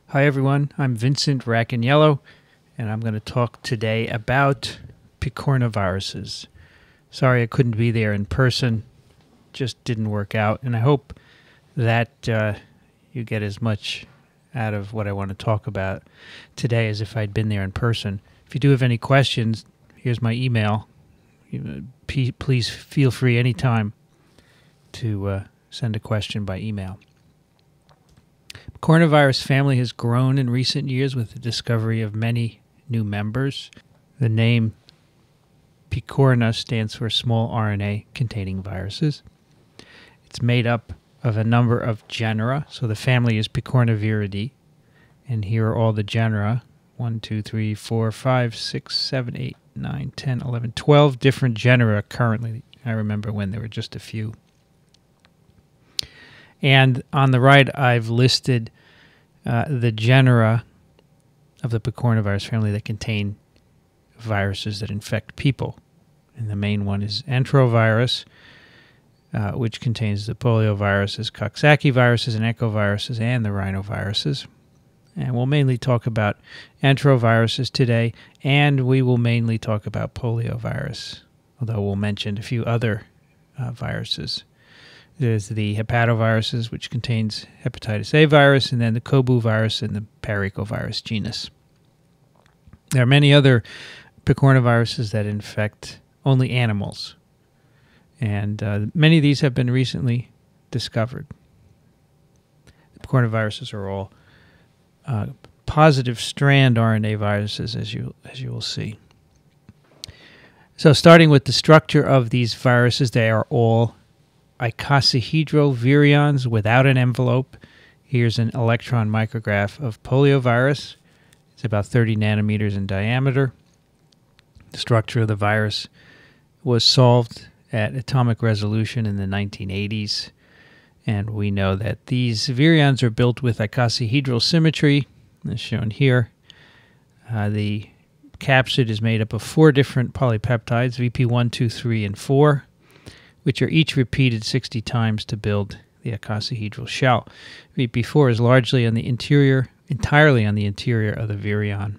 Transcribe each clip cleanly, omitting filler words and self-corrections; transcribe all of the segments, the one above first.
Hi everyone, I'm Vincent Racaniello, and I'm going to talk today about Picornaviruses. Sorry I couldn't be there in person, just didn't work out, and I hope that you get as much out of what I want to talk about today as if I'd been there in person. If you do have any questions, here's my email. Please feel free anytime to send a question by email. The coronavirus family has grown in recent years with the discovery of many new members. The name Picorna stands for small RNA containing viruses. It's made up of a number of genera. So the family is Picornaviridae. And here are all the genera. 1, 2, 3, 4, 5, 6, 7, 8, 9, 10, 11, 12 different genera currently. I remember when there were just a few. And on the right, I've listed the genera of the Picornavirus family that contain viruses that infect people. And the main one is enterovirus, which contains the polioviruses, Coxsackie viruses, and echoviruses, and the rhinoviruses. And we'll mainly talk about enteroviruses today, and we will mainly talk about poliovirus, although we'll mention a few other viruses. There's the hepatoviruses, which contains hepatitis A virus, and then the Kobu virus and the paraecovirus genus. There are many other picornaviruses that infect only animals, and many of these have been recently discovered. The picornaviruses are all positive strand RNA viruses, as you will see. So starting with the structure of these viruses, they are all icosahedral virions without an envelope. Here's an electron micrograph of poliovirus. It's about 30 nanometers in diameter. The structure of the virus was solved at atomic resolution in the 1980s. And we know that these virions are built with icosahedral symmetry, as shown here. The capsid is made up of 4 different polypeptides, VP1, 2, 3, and 4, which are each repeated 60 times to build the icosahedral shell. VP4 is largely on the interior, entirely on the interior of the virion.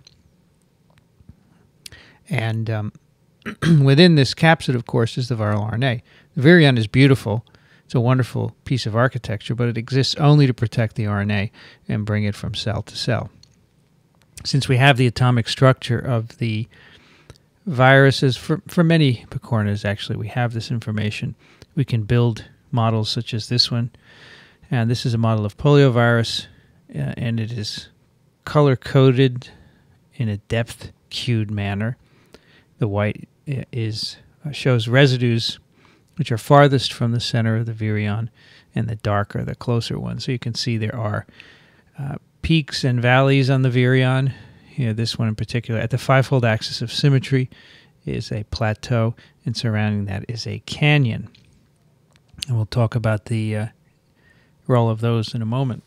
And within this capsid, of course, is the viral RNA. The virion is beautiful. It's a wonderful piece of architecture, but it exists only to protect the RNA and bring it from cell to cell. Since we have the atomic structure of the viruses, for many picornas, actually, we have this information. We can build models such as this one. And this is a model of poliovirus, and it is color-coded in a depth-cued manner. The white shows residues which are farthest from the center of the virion, and the dark are the closer ones. So you can see there are peaks and valleys on the virion. Here, this one in particular, at the 5-fold axis of symmetry is a plateau, and surrounding that is a canyon. And we'll talk about the role of those in a moment.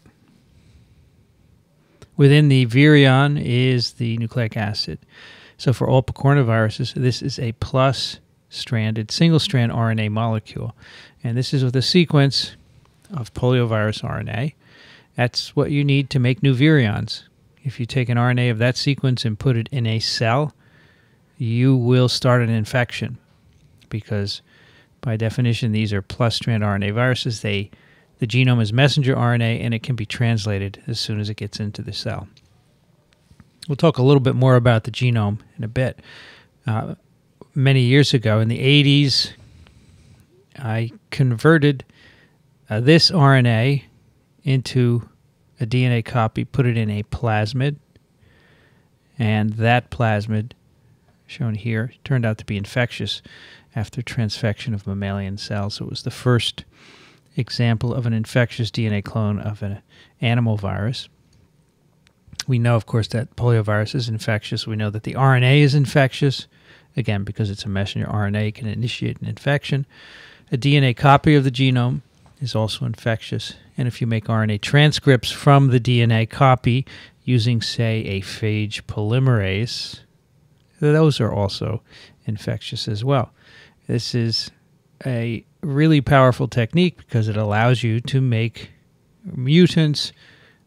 Within the virion is the nucleic acid. So for all picornaviruses, this is a plus-stranded, single-strand RNA molecule. And this is with a sequence of poliovirus RNA. That's what you need to make new virions. If you take an RNA of that sequence and put it in a cell, you will start an infection because, by definition, these are plus-strand RNA viruses. The genome is messenger RNA, and it can be translated as soon as it gets into the cell. We'll talk a little bit more about the genome in a bit. Many years ago, in the 80s, I converted this RNA into a DNA copy, put it in a plasmid, and that plasmid, shown here, turned out to be infectious after transfection of mammalian cells. So it was the first example of an infectious DNA clone of an animal virus. We know, of course, that poliovirus is infectious. We know that the RNA is infectious, again, because it's a messenger RNA, it can initiate an infection. A DNA copy of the genome is also infectious. And if you make RNA transcripts from the DNA copy using, say, a phage polymerase, those are also infectious as well. This is a really powerful technique because it allows you to make mutants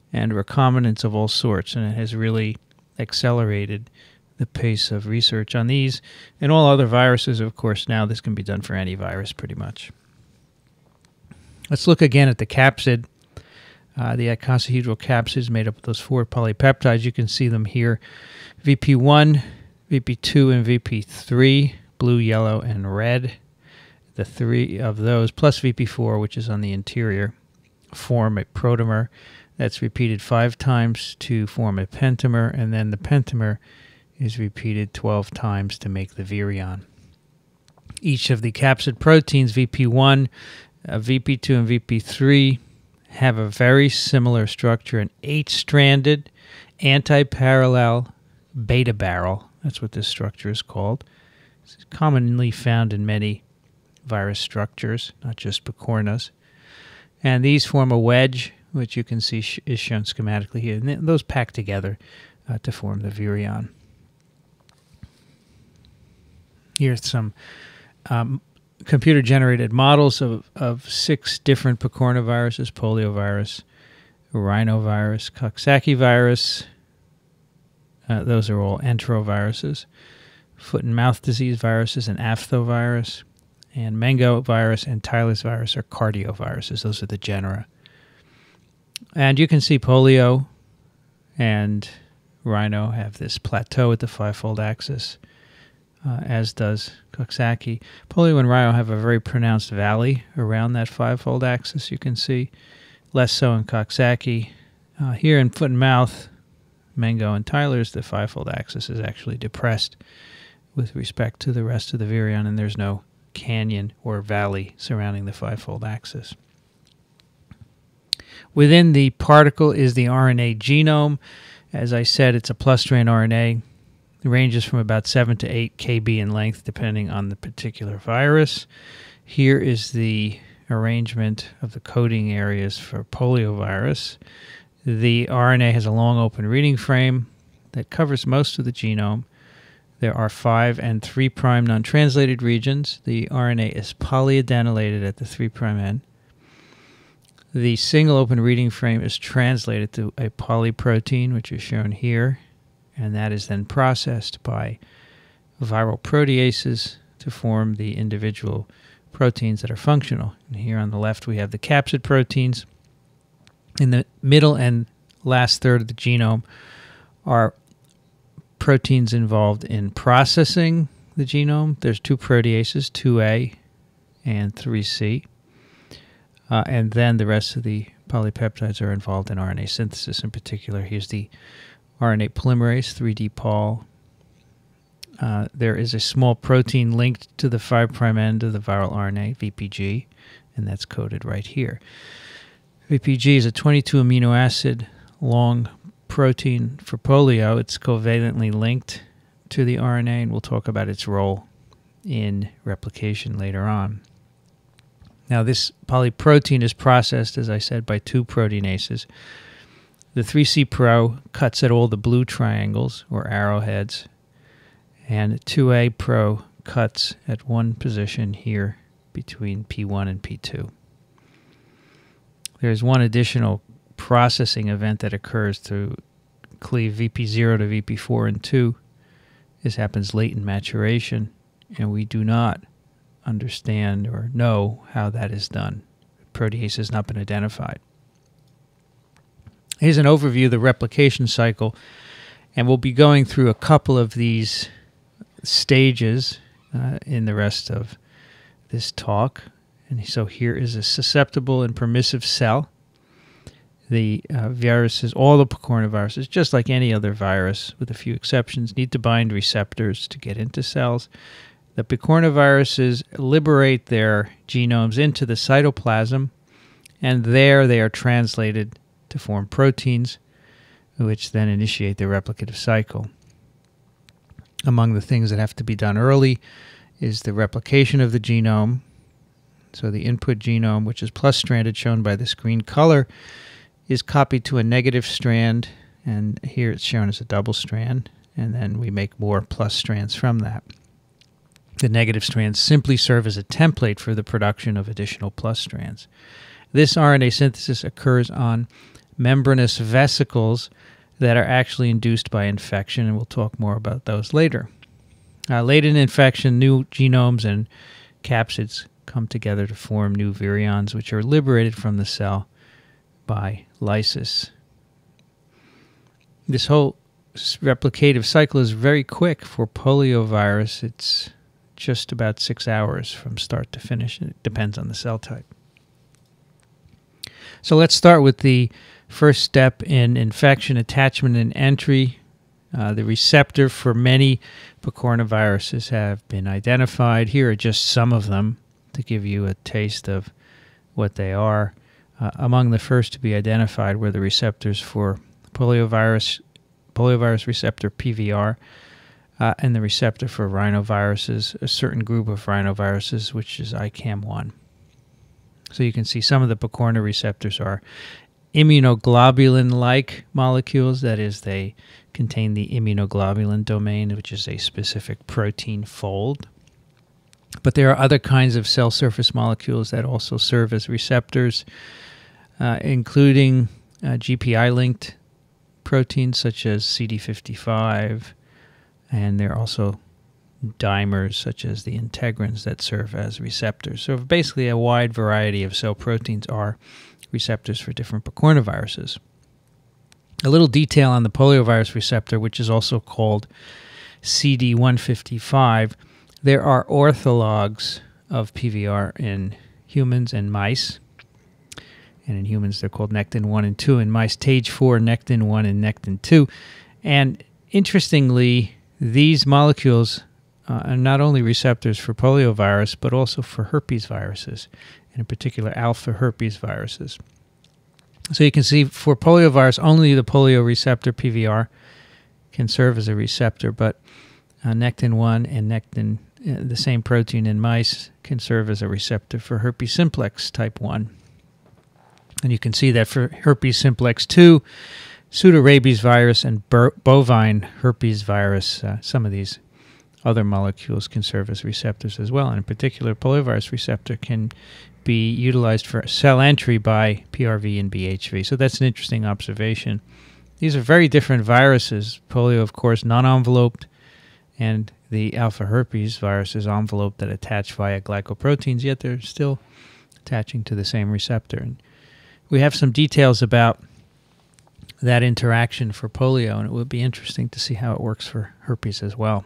and recombinants of all sorts, and it has really accelerated the pace of research on these and all other viruses. Of course, now this can be done for any virus pretty much. Let's look again at the capsid. The icosahedral capsid is made up of those 4 polypeptides. You can see them here: VP1, VP2, and VP3, blue, yellow, and red. The 3 of those, plus VP4, which is on the interior, form a protomer. That's repeated 5 times to form a pentamer, and then the pentamer is repeated 12 times to make the virion. Each of the capsid proteins, VP1, VP2, and VP3, have a very similar structure, an 8-stranded anti-parallel beta barrel. That's what this structure is called. It's commonly found in many virus structures, not just picornas. And these form a wedge, which you can see is shown schematically here. And those pack together to form the virion. Here's some computer-generated models of 6 different picornaviruses: poliovirus, rhinovirus, Coxsackie virus. Those are all enteroviruses. Foot and mouth disease viruses, and aphthovirus, and Mengo virus and Tyler's virus are cardioviruses. Those are the genera. And you can see polio and rhino have this plateau at the 5-fold axis, as does Coxsackie. Polio and rhino have a very pronounced valley around that 5-fold axis, you can see. Less so in Coxsackie. Here in foot and mouth, Mengo and Tyler's, the 5-fold axis is actually depressed with respect to the rest of the virion, and there's no canyon or valley surrounding the 5-fold axis. Within the particle is the RNA genome. As I said, it's a plus-strand RNA. It ranges from about 7 to 8 kb in length, depending on the particular virus. Here is the arrangement of the coding areas for poliovirus. The RNA has a long open reading frame that covers most of the genome. There are 5' and 3' non-translated regions. The RNA is polyadenylated at the 3' end. The single open reading frame is translated to a polyprotein, which is shown here, and that is then processed by viral proteases to form the individual proteins that are functional. And here on the left we have the capsid proteins. In the middle and last third of the genome are proteins involved in processing the genome. There's 2 proteases, 2A and 3C. And then the rest of the polypeptides are involved in RNA synthesis. In particular, here's the RNA polymerase, 3D Pol. There is a small protein linked to the 5' end of the viral RNA, VPG, and that's coded right here. VPG is a 22 amino acid long protein for polio. It's covalently linked to the RNA, and we'll talk about its role in replication later on. Now, this polyprotein is processed, as I said, by 2 proteinases. The 3C Pro cuts at all the blue triangles, or arrowheads, and 2A Pro cuts at one position here between P1 and P2. There's one additional processing event that occurs to cleave VP0 to VP4 and 2. This happens late in maturation, and we do not understand or know how that is done. Protease has not been identified. Here's an overview of the replication cycle, and we'll be going through a couple of these stages in the rest of this talk. And so here is a susceptible and permissive cell. The viruses, all the picornaviruses, just like any other virus, with a few exceptions, need to bind receptors to get into cells. The picornaviruses liberate their genomes into the cytoplasm, and there they are translated to form proteins, which then initiate the replicative cycle. Among the things that have to be done early is the replication of the genome. So the input genome, which is plus-stranded, shown by this green color, is copied to a negative strand, and here it's shown as a double strand, and then we make more plus strands from that. The negative strands simply serve as a template for the production of additional plus strands. This RNA synthesis occurs on membranous vesicles that are actually induced by infection, and we'll talk more about those later. Late in infection, new genomes and capsids come together to form new virions, which are liberated from the cell by lysis. This whole replicative cycle is very quick for poliovirus. It's just about 6 hours from start to finish. It depends on the cell type. So let's start with the first step in infection, attachment, and entry. The receptor for many picornaviruses have been identified. Here are just some of them to give you a taste of what they are. Among the first to be identified were the receptors for poliovirus receptor PVR, and the receptor for rhinoviruses, a certain group of rhinoviruses, which is ICAM1. So you can see some of the picorna receptors are immunoglobulin-like molecules. That is, they contain the immunoglobulin domain, which is a specific protein fold. But there are other kinds of cell surface molecules that also serve as receptors, including GPI-linked proteins such as CD55, and there are also dimers such as the integrins that serve as receptors. So basically a wide variety of cell proteins are receptors for different picornaviruses. A little detail on the poliovirus receptor, which is also called CD155. There are orthologs of PVR in humans and mice. And in humans, they're called Nectin-1 and 2. In mice, TAGE4, Nectin-1, and Nectin-2. And interestingly, these molecules are not only receptors for poliovirus, but also for herpes viruses, and in particular alpha herpes viruses. So you can see for poliovirus, only the polio receptor PVR can serve as a receptor, but Nectin-1 and Nectin, the same protein in mice, can serve as a receptor for herpes simplex type 1. And you can see that for herpes simplex 2, pseudorabies virus, and bovine herpes virus, some of these other molecules can serve as receptors as well. And in particular, poliovirus receptor can be utilized for cell entry by PRV and BHV. So that's an interesting observation. These are very different viruses. Polio, of course, non-enveloped, and the alpha herpes virus is enveloped that attach via glycoproteins, yet they're still attaching to the same receptor. And we have some details about that interaction for polio, and it would be interesting to see how it works for herpes as well.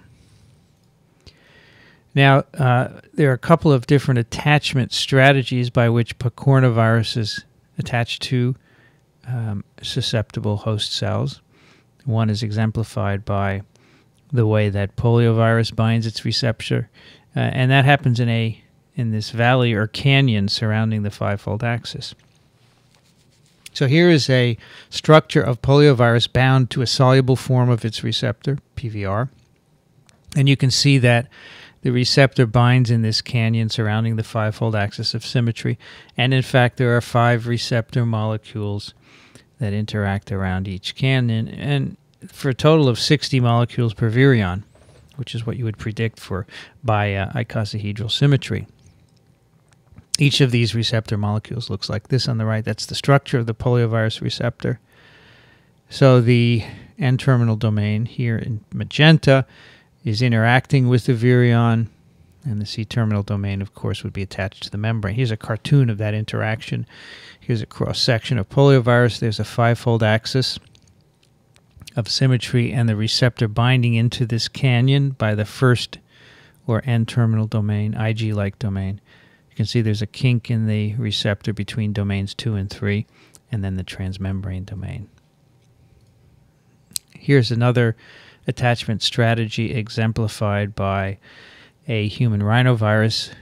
Now, there are a couple of different attachment strategies by which picornaviruses attach to susceptible host cells. One is exemplified by the way that poliovirus binds its receptor, and that happens in this valley or canyon surrounding the five-fold axis. So here is a structure of poliovirus bound to a soluble form of its receptor, PVR, and you can see that the receptor binds in this canyon surrounding the five-fold axis of symmetry, and in fact there are 5 receptor molecules that interact around each canyon, and for a total of 60 molecules per virion, which is what you would predict by icosahedral symmetry. Each of these receptor molecules looks like this on the right. That's the structure of the poliovirus receptor. So the N-terminal domain here in magenta is interacting with the virion, and the C-terminal domain, of course, would be attached to the membrane. Here's a cartoon of that interaction. Here's a cross-section of poliovirus. There's a 5-fold axis of symmetry and the receptor binding into this canyon by the first or N-terminal domain, IG-like domain. You can see there's a kink in the receptor between domains 2 and 3, and then the transmembrane domain. Here's another attachment strategy exemplified by a human rhinovirus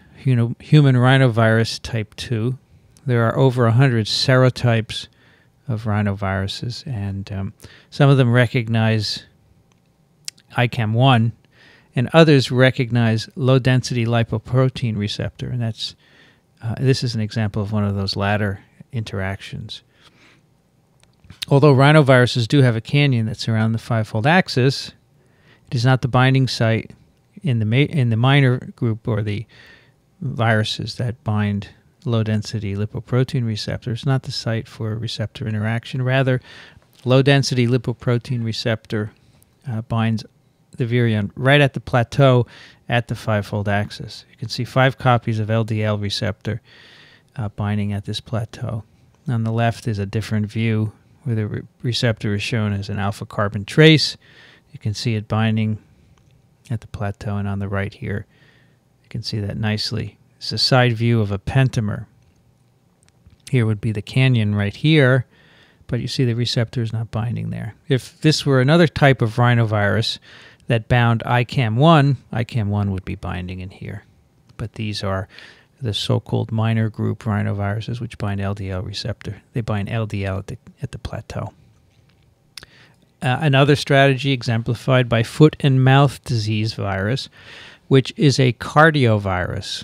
type 2. There are over 100 serotypes of rhinoviruses, and some of them recognize ICAM1, and others recognize low-density lipoprotein receptor, and this is an example of one of those latter interactions. Although rhinoviruses do have a canyon that's around the five-fold axis, it is not the binding site in the minor group or the viruses that bind low-density lipoprotein receptor. It's not the site for receptor interaction. Rather, low-density lipoprotein receptor binds the virion right at the plateau at the 5-fold axis. You can see 5 copies of LDL receptor binding at this plateau. On the left is a different view where the receptor is shown as an alpha carbon trace. You can see it binding at the plateau, and on the right here, you can see that nicely. It's a side view of a pentamer. Here would be the canyon right here, but you see the receptor is not binding there. If this were another type of rhinovirus that bound ICAM1 would be binding in here. But these are the so-called minor group rhinoviruses, which bind LDL receptor. They bind LDL at the plateau. Another strategy exemplified by foot and mouth disease virus, which is a cardiovirus.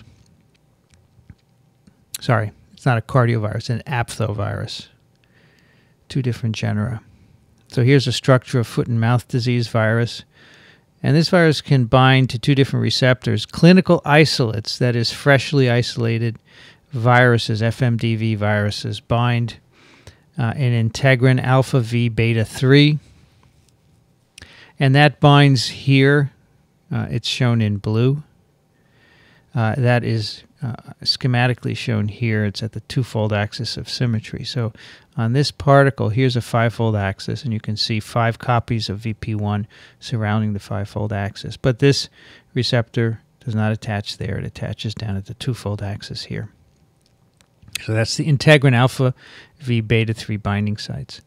Sorry, it's not a cardiovirus, an aphthovirus. 2 different genera. So here's a structure of foot and mouth disease virus. And this virus can bind to 2 different receptors. Clinical isolates, that is freshly isolated viruses, FMDV viruses, bind an integrin alpha V beta 3. And that binds here. It's shown in blue. That is schematically shown here. It's at the 2-fold axis of symmetry. So on this particle, here's a 5-fold axis, and you can see 5 copies of VP1 surrounding the 5-fold axis. But this receptor does not attach there. It attaches down at the 2-fold axis here. So that's the integrin alpha V beta 3 binding sites.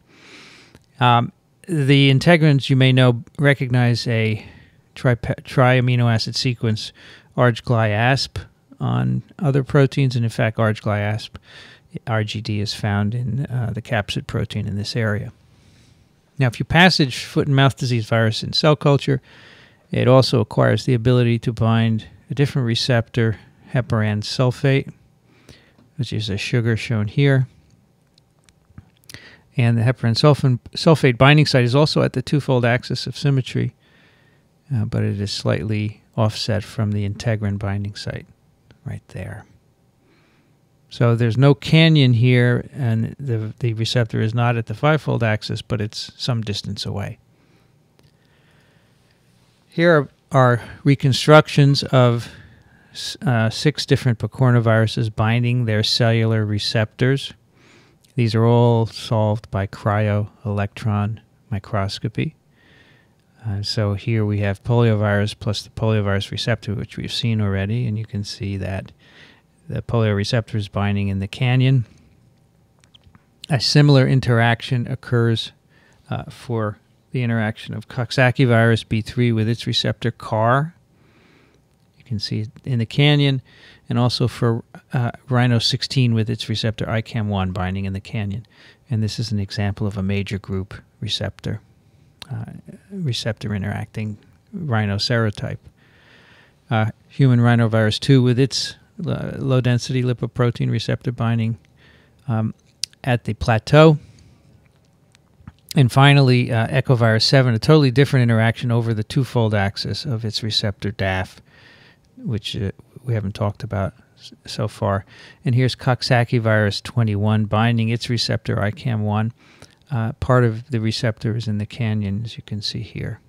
The integrins, you may know, recognize a tri-amino acid sequence, ARG-GlyAsp, on other proteins, and in fact ARG-GlyAsp, RGD, is found in the capsid protein in this area. Now, if you passage foot and mouth disease virus in cell culture, it also acquires the ability to bind a different receptor, heparan sulfate, which is a sugar shown here. And the heparan sulfate binding site is also at the 2-fold axis of symmetry, but it is slightly offset from the integrin binding site right there. So there's no canyon here, and the receptor is not at the 5-fold axis, but it's some distance away. Here are reconstructions of 6 different picornaviruses binding their cellular receptors. These are all solved by cryo-electron microscopy. So here we have poliovirus plus the poliovirus receptor, which we've seen already, and you can see that the polio receptor is binding in the canyon. A similar interaction occurs for the interaction of Coxsackie virus B3 with its receptor CAR. You can see it in the canyon, and also for Rhino 16 with its receptor ICAM1 binding in the canyon. And this is an example of a major group receptor, receptor interacting rhino serotype. Human rhinovirus 2 with its low-density lipoprotein receptor binding at the plateau. And finally, echovirus 7, a totally different interaction over the 2-fold axis of its receptor DAF, which we haven't talked about so far. And here's Coxsackie virus 21 binding its receptor ICAM1. Part of the receptor is in the canyon, as you can see here.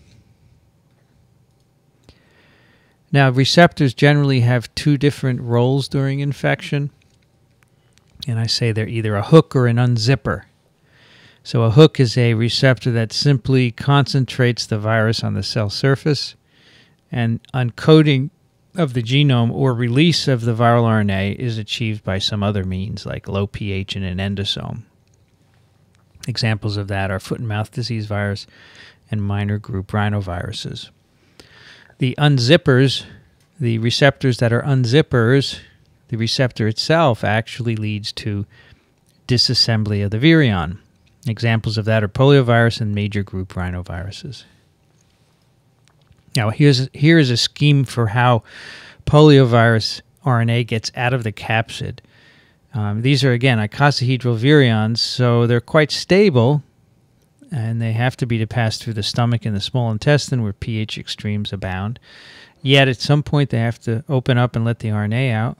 Now, receptors generally have 2 different roles during infection, and I say they're either a hook or an unzipper. So a hook is a receptor that simply concentrates the virus on the cell surface, and uncoating of the genome or release of the viral RNA is achieved by some other means, like low pH in an endosome. Examples of that are foot and mouth disease virus and minor group rhinoviruses. The unzippers, the receptors that are unzippers, the receptor itself actually leads to disassembly of the virion. Examples of that are poliovirus and major group rhinoviruses. Now, here is a scheme for how poliovirus RNA gets out of the capsid. These are, again, icosahedral virions, so they're quite stable, and they have to be to pass through the stomach and the small intestine where pH extremes abound. Yet at some point they have to open up and let the RNA out.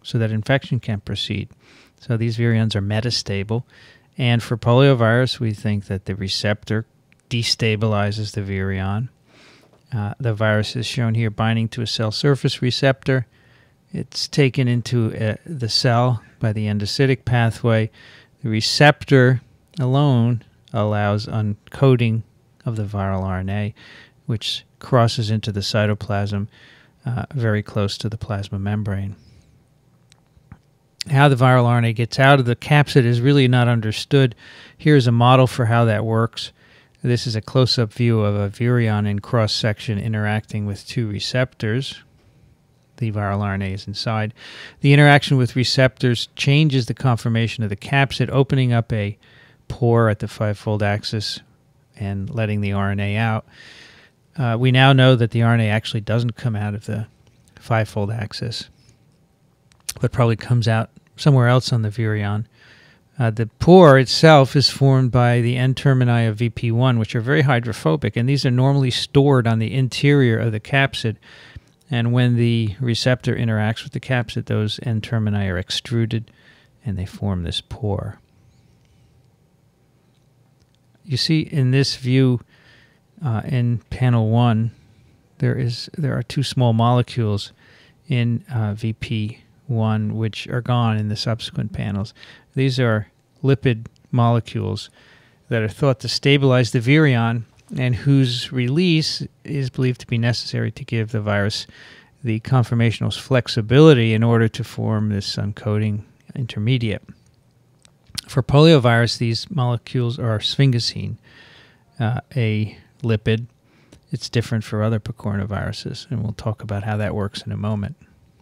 so that infection can proceed. So these virions are metastable. And for poliovirus, we think that the receptor destabilizes the virion. The virus is shown here binding to a cell surface receptor. It's taken into the cell by the endocytic pathway. The receptor alone allows uncoding of the viral RNA, which crosses into the cytoplasm very close to the plasma membrane. How the viral RNA gets out of the capsid is really not understood. Here's a model for how that works. This is a close-up view of a virion in cross-section interacting with two receptors. The viral RNA is inside. The interaction with receptors changes the conformation of the capsid, opening up a pore at the 5-fold axis and letting the RNA out. We now know that the RNA actually doesn't come out of the 5-fold axis, but probably comes out somewhere else on the virion. The pore itself is formed by the N-termini of VP1, which are very hydrophobic, and these are normally stored on the interior of the capsid. And when the receptor interacts with the capsid, those N-termini are extruded, and they form this pore. You see in this view, in panel 1, there are two small molecules in VP1 which are gone in the subsequent panels. These are lipid molecules that are thought to stabilize the virion and whose release is believed to be necessary to give the virus the conformational flexibility in order to form this uncoding intermediate. For poliovirus, these molecules are sphingosine, a lipid. It's different for other picornaviruses, and we'll talk about how that works in a moment.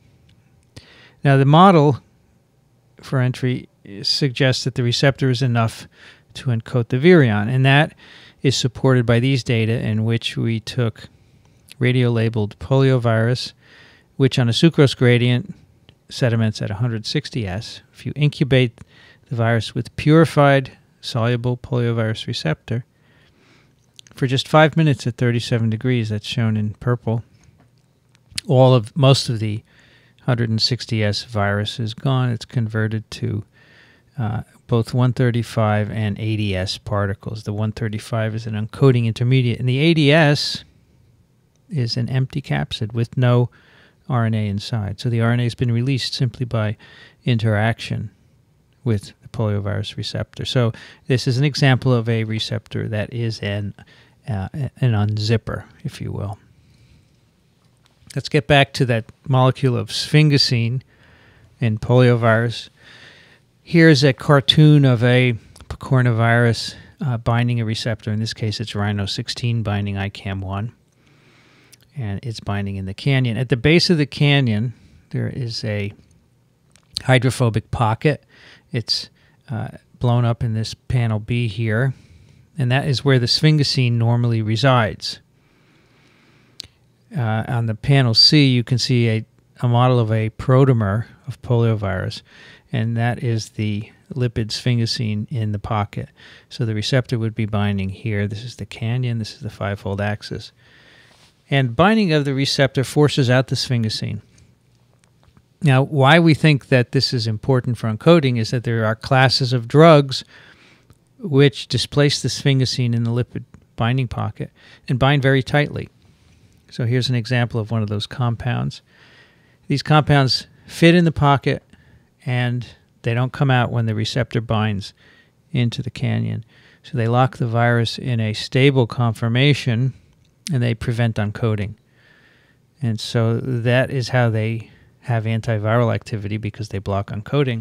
Now, the model for entry suggests that the receptor is enough to encode the virion, and that is supported by these data in which we took radiolabeled poliovirus, which on a sucrose gradient sediments at 160 S. If you incubate the virus with purified soluble poliovirus receptor for just 5 minutes at 37 degrees, that's shown in purple, most of the 160 S virus is gone. It's converted to both 135 and 80 S particles. The 135 is an uncoding intermediate, and the 80 S is an empty capsid with no RNA inside. So the RNA has been released simply by interaction with the poliovirus receptor. So this is an example of a receptor that is an unzipper, if you will. Let's get back to that molecule of sphingosine in poliovirus. Here's a cartoon of a picornavirus binding a receptor. In this case, it's Rhino16 binding ICAM1, and it's binding in the canyon. At the base of the canyon, there is a hydrophobic pocket. It's blown up in this panel B here, and that is where the sphingosine normally resides. On the panel C, you can see a model of a protomer of poliovirus, and that is the lipid sphingosine in the pocket. So the receptor would be binding here. This is the canyon. This is the 5-fold axis. And binding of the receptor forces out the sphingosine. Now, why we think that this is important for encoding is that there are classes of drugs which displace the sphingosine in the lipid binding pocket and bind very tightly. So here's an example of one of those compounds. These compounds fit in the pocket, and they don't come out when the receptor binds into the canyon. So they lock the virus in a stable conformation, and they prevent uncoding. And so that is how they have antiviral activity, because they block uncoding.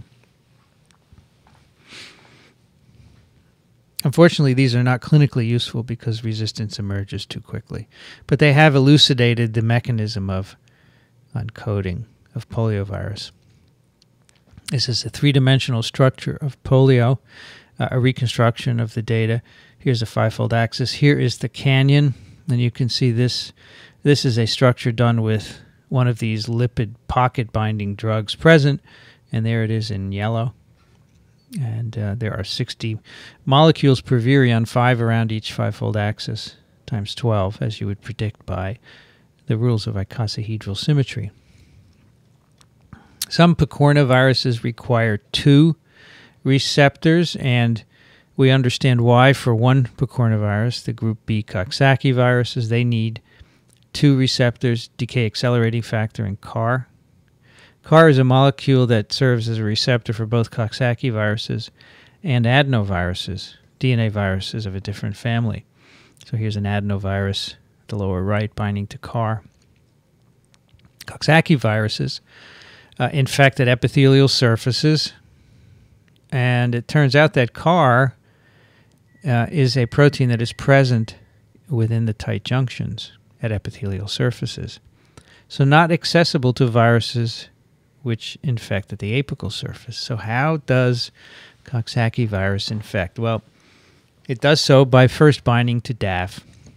Unfortunately, these are not clinically useful because resistance emerges too quickly. But they have elucidated the mechanism of uncoding of poliovirus. This is a three-dimensional structure of polio, a reconstruction of the data. Here's a 5-fold axis. Here is the canyon, and you can see this. This is a structure done with one of these lipid pocket-binding drugs present, and there it is in yellow. And there are 60 molecules per virion, 5 around each 5-fold axis, times 12, as you would predict by the rules of icosahedral symmetry. Some Picornaviruses require 2 receptors, and we understand why. For one Picornavirus, the group B Coxsackie viruses, they need 2 receptors, decay accelerating factor and CAR. CAR is a molecule that serves as a receptor for both Coxsackie viruses and adenoviruses, DNA viruses of a different family. So here's an adenovirus at the lower right binding to CAR. Coxsackie viruses infected epithelial surfaces, and it turns out that CAR is a protein that is present within the tight junctions at epithelial surfaces. So not accessible to viruses which infect at the apical surface. So how does Coxsackie virus infect? Well, it does so by first binding to DAF.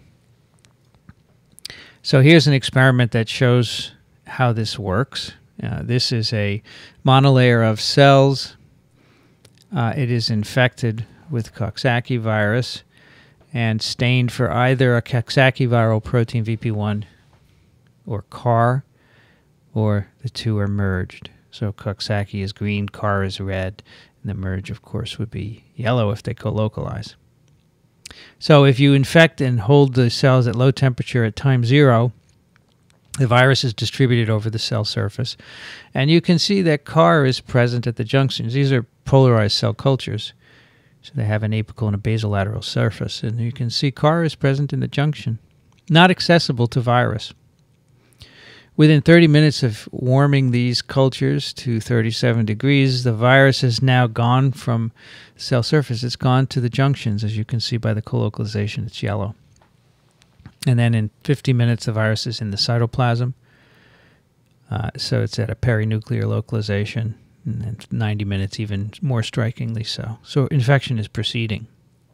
So here's an experiment that shows how this works. This is a monolayer of cells. It is infected with Coxsackie virus and stained for either a Coxsackie viral protein VP1 or CAR, or the 2 are merged. So Coxsackie is green, CAR is red, and the merge, of course, would be yellow if they co-localize. So if you infect and hold the cells at low temperature at time 0, the virus is distributed over the cell surface, and you can see that CAR is present at the junctions. These are polarized cell cultures, so they have an apical and a basolateral surface, and you can see CAR is present in the junction, not accessible to virus. Within 30 minutes of warming these cultures to 37 degrees, the virus has now gone from the cell surface. It's gone to the junctions, as you can see by the colocalization. It's yellow. And then in 50 minutes, the virus is in the cytoplasm. So it's at a perinuclear localization. And in 90 minutes, even more strikingly so. So infection is proceeding.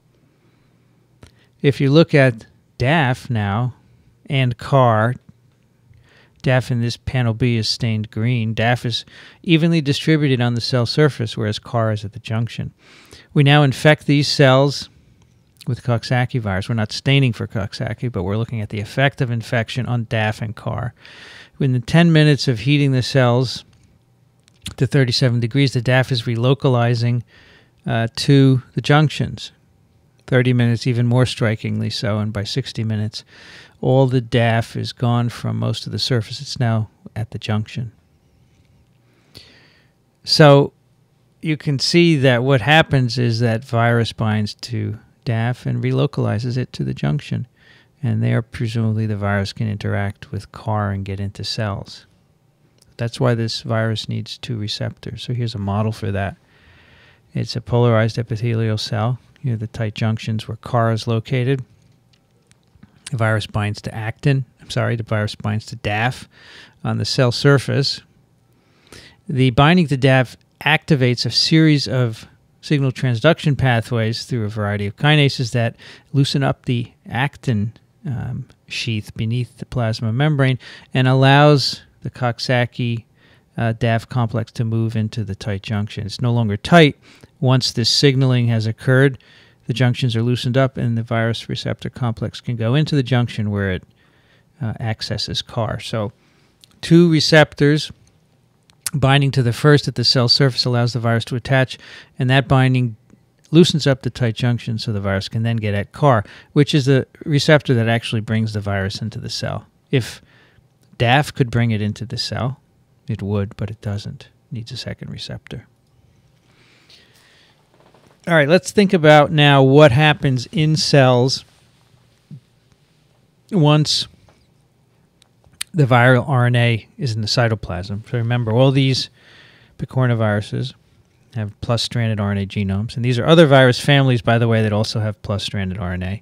If you look at DAF now and CAR, DAF in this panel B is stained green. DAF is evenly distributed on the cell surface, whereas CAR is at the junction. We now infect these cells with Coxsackie virus. We're not staining for Coxsackie, but we're looking at the effect of infection on DAF and CAR. Within 10 minutes of heating the cells to 37 degrees, the DAF is relocalizing to the junctions. 30 minutes, even more strikingly so, and by 60 minutes, all the DAF is gone from most of the surface. It's now at the junction. So you can see that what happens is that virus binds to DAF and relocalizes it to the junction. And there, presumably, the virus can interact with CAR and get into cells. That's why this virus needs 2 receptors. So here's a model for that. It's a polarized epithelial cell. Here are the tight junctions where CAR is located. The virus binds to actin. The virus binds to DAF on the cell surface. The binding to DAF activates a series of signal transduction pathways through a variety of kinases that loosen up the actin sheath beneath the plasma membrane and allows the Coxsackie DAF complex to move into the tight junction. It's no longer tight. Once this signaling has occurred, the junctions are loosened up and the virus receptor complex can go into the junction where it accesses CAR. So 2 receptors binding to the first at the cell surface allows the virus to attach, and that binding loosens up the tight junction so the virus can then get at CAR, which is the receptor that actually brings the virus into the cell. If DAF could bring it into the cell, it would, but it doesn't. It needs a second receptor. All right, let's think about now what happens in cells once the viral RNA is in the cytoplasm. So remember, all these Picornaviruses have plus-stranded RNA genomes. And these are other virus families, by the way, that also have plus-stranded RNA.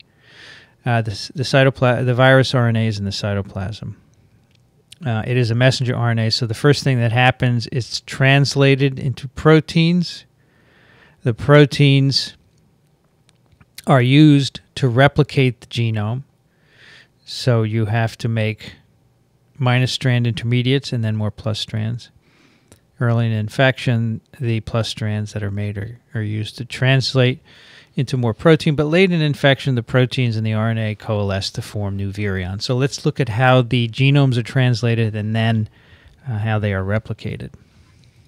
The virus RNA is in the cytoplasm. It is a messenger RNA, so the first thing that happens is it's translated into proteins. The proteins are used to replicate the genome. So you have to make minus strand intermediates and then more plus strands. Early in infection, the plus strands that are made are used to translate into more protein, but late in infection, the proteins in the RNA coalesce to form new virions. So let's look at how the genomes are translated and then how they are replicated.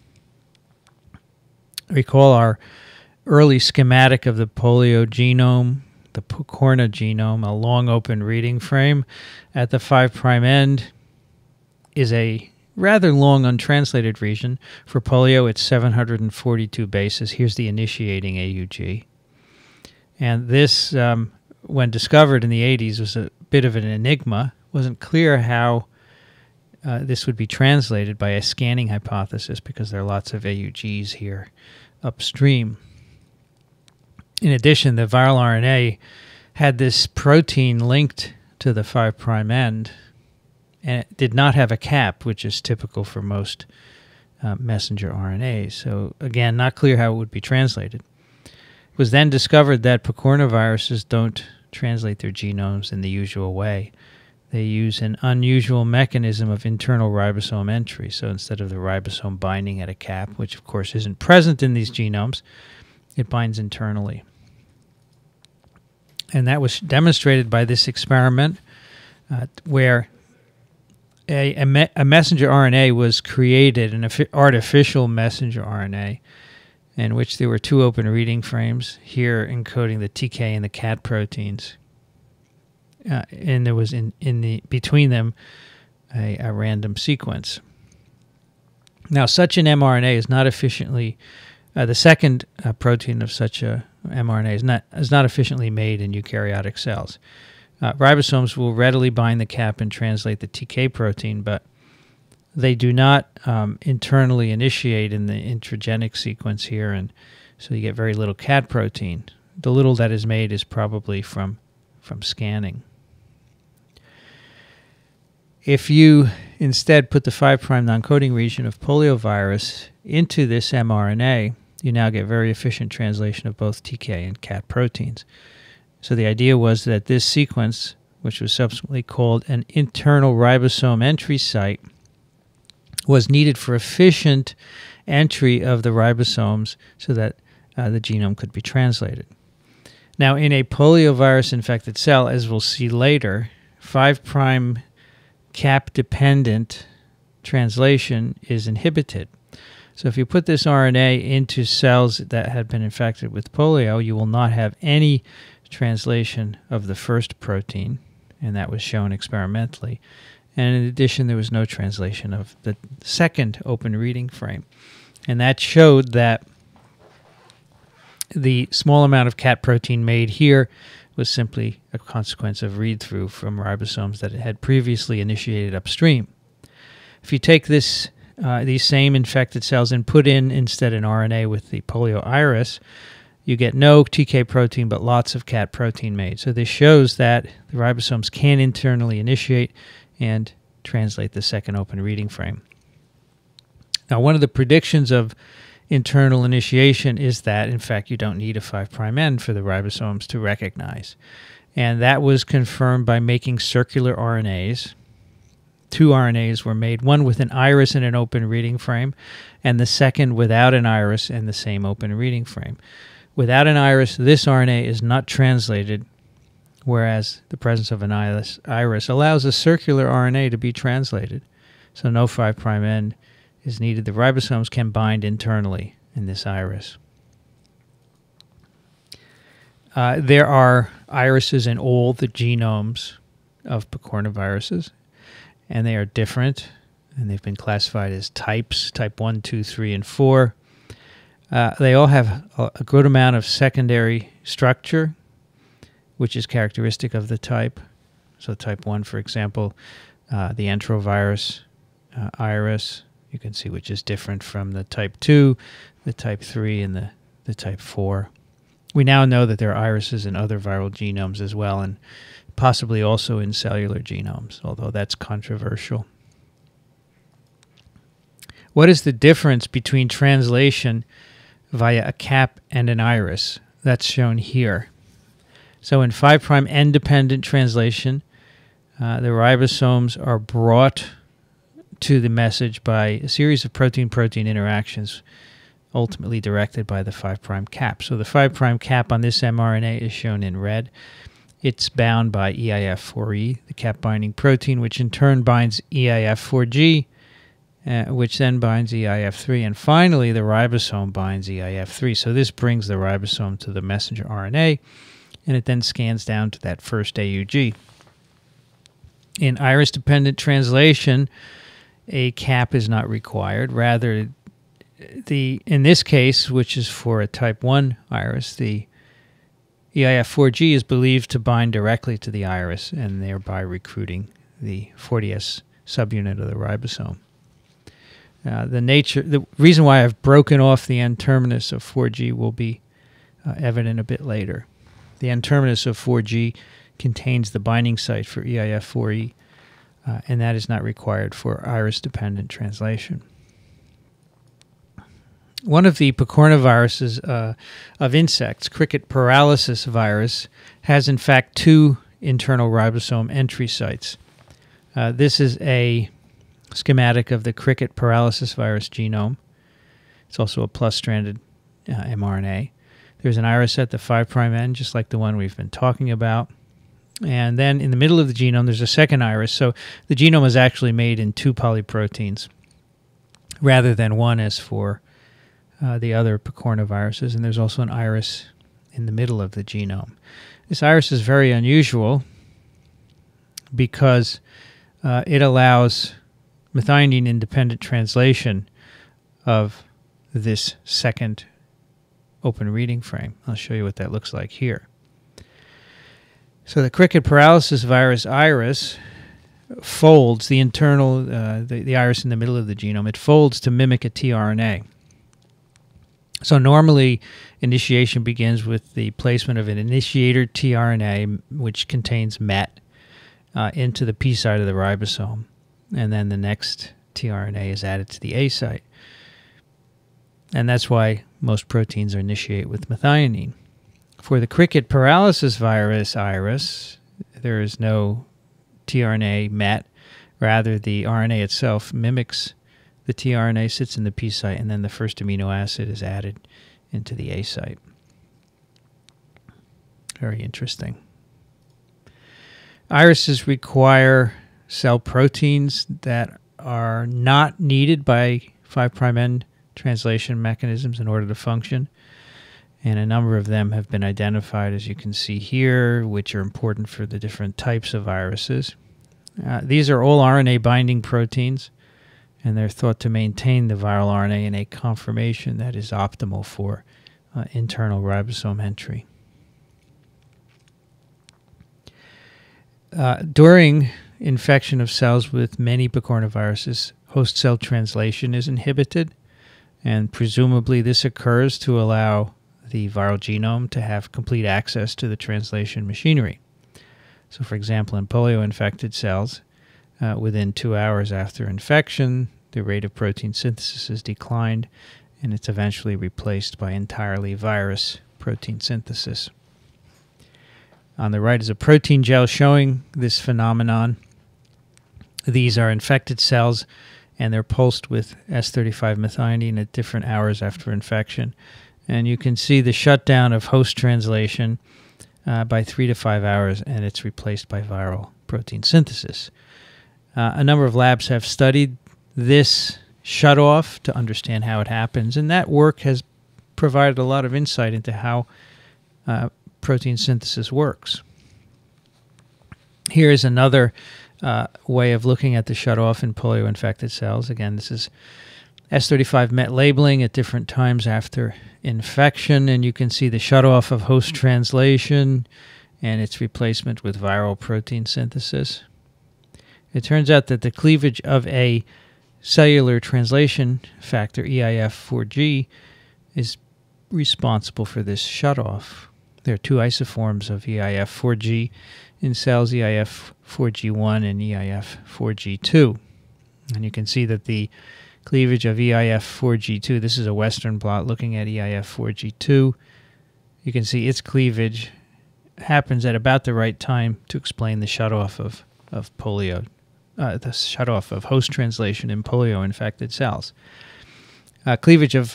Recall our early schematic of the polio genome, the Picorna genome, a long open reading frame. At the 5' end is a rather long untranslated region. For polio, it's 742 bases. Here's the initiating AUG. And this, when discovered in the 80s, was a bit of an enigma. It wasn't clear how this would be translated by a scanning hypothesis because there are lots of AUGs here upstream. In addition, the viral RNA had this protein linked to the 5' end, and it did not have a cap, which is typical for most messenger RNAs. So again, not clear how it would be translated. It was then discovered that Picornaviruses don't translate their genomes in the usual way. They use an unusual mechanism of internal ribosome entry. So instead of the ribosome binding at a cap, which of course isn't present in these genomes, it binds internally. And that was demonstrated by this experiment where a messenger RNA was created, an artificial messenger RNA, in which there were two open reading frames, here encoding the TK and the CAT proteins. And there was between them a random sequence. Now, such an mRNA is not efficiently, the second protein of such a mRNA is not efficiently made in eukaryotic cells. Ribosomes will readily bind the cap and translate the TK protein, but they do not internally initiate in the intragenic sequence here, and so you get very little CAT protein. The little that is made is probably from scanning. If you instead put the 5' non-coding region of poliovirus into this mRNA, you now get very efficient translation of both TK and CAT proteins. So the idea was that this sequence, which was subsequently called an internal ribosome entry site, was needed for efficient entry of the ribosomes so that the genome could be translated. Now, in a poliovirus-infected cell, as we'll see later, 5' cap-dependent translation is inhibited. So if you put this RNA into cells that had been infected with polio, you will not have any translation of the first protein, and that was shown experimentally. And in addition, there was no translation of the second open reading frame. And that showed that the small amount of CAT protein made here was simply a consequence of read-through from ribosomes that had previously initiated upstream. If you take these same infected cells and put in instead an RNA with the polio iris, you get no TK protein but lots of CAT protein made. So this shows that the ribosomes can internally initiate and translate the second open reading frame. Now, one of the predictions of internal initiation is that, in fact, you don't need a 5' end for the ribosomes to recognize. And that was confirmed by making circular RNAs. Two RNAs were made, one with an iris and an open reading frame, and the second without an iris and the same open reading frame. Without an iris, this RNA is not translated, whereas the presence of an iris allows a circular RNA to be translated. So no 5' end is needed. The ribosomes can bind internally in this iris. There are irises in all the genomes of Picornaviruses, and they are different, and they've been classified as types, type 1, 2, 3, and 4. They all have a good amount of secondary structure, which is characteristic of the type. So type 1, for example, the enterovirus iris, you can see which is different from the type 2, the type 3, and the type 4. We now know that there are irises in other viral genomes as well, and possibly also in cellular genomes, although that's controversial. What is the difference between translation via a cap and an iris? That's shown here. So in 5' end-dependent translation, the ribosomes are brought to the message by a series of protein-protein interactions ultimately directed by the 5' cap. So the 5' cap on this mRNA is shown in red. It's bound by EIF4E, the cap-binding protein, which in turn binds EIF4G, which then binds EIF3. And finally, the ribosome binds EIF3. So this brings the ribosome to the messenger RNA, and it then scans down to that first AUG. In iris-dependent translation, a cap is not required. Rather, in this case, which is for a type 1 iris, the EIF4G is believed to bind directly to the iris and thereby recruiting the 40S subunit of the ribosome. The reason why I've broken off the N-terminus of 4G will be evident a bit later. The N-terminus of 4G contains the binding site for EIF4E, and that is not required for iris-dependent translation. One of the picornaviruses of insects, cricket paralysis virus, has in fact 2 internal ribosome entry sites. This is a schematic of the cricket paralysis virus genome. It's also a plus-stranded mRNA. There's an iris at the 5' end, just like the one we've been talking about. And then in the middle of the genome, there's a second iris. So the genome is actually made in 2 polyproteins rather than one as for the other picornaviruses. And there's also an iris in the middle of the genome. This iris is very unusual because it allows methionine-independent translation of this second open reading frame. I'll show you what that looks like here. So the cricket paralysis virus iris folds the internal, the iris in the middle of the genome. It folds to mimic a tRNA. So normally initiation begins with the placement of an initiator tRNA, which contains MET, into the P site of the ribosome. And then the next tRNA is added to the A site. And that's why most proteins are initiated with methionine. For the cricket paralysis virus iris, there is no tRNA MET. Rather, the RNA itself mimics the tRNA, sits in the P site, and then the first amino acid is added into the A site. Very interesting. Irises require cell proteins that are not needed by 5' end translation mechanisms in order to function. And a number of them have been identified, as you can see here, which are important for the different types of viruses. These are all RNA-binding proteins, and they're thought to maintain the viral RNA in a conformation that is optimal for internal ribosome entry. During infection of cells with many picornaviruses, host cell translation is inhibited, and presumably this occurs to allow the viral genome to have complete access to the translation machinery. So for example, in polio-infected cells, within 2 hours after infection, the rate of protein synthesis is declined, and it's eventually replaced by entirely virus protein synthesis. On the right is a protein gel showing this phenomenon. These are infected cells, and they're pulsed with S35 methionine at different hours after infection. And you can see the shutdown of host translation by 3 to 5 hours, and it's replaced by viral protein synthesis. A number of labs have studied this shutoff to understand how it happens, and that work has provided a lot of insight into how protein synthesis works. Here is another way of looking at the shutoff in polio-infected cells. Again, this is S35 MET labeling at different times after infection, and you can see the shutoff of host translation and its replacement with viral protein synthesis. It turns out that the cleavage of a cellular translation factor, EIF4G, is responsible for this shutoff. There are 2 isoforms of EIF4G in cells, EIF4G1 and EIF4G2. And you can see that the cleavage of EIF4G2, this is a Western blot looking at EIF4G2. You can see its cleavage happens at about the right time to explain the shutoff of polio, the shutoff of host translation in polio-infected cells. Cleavage of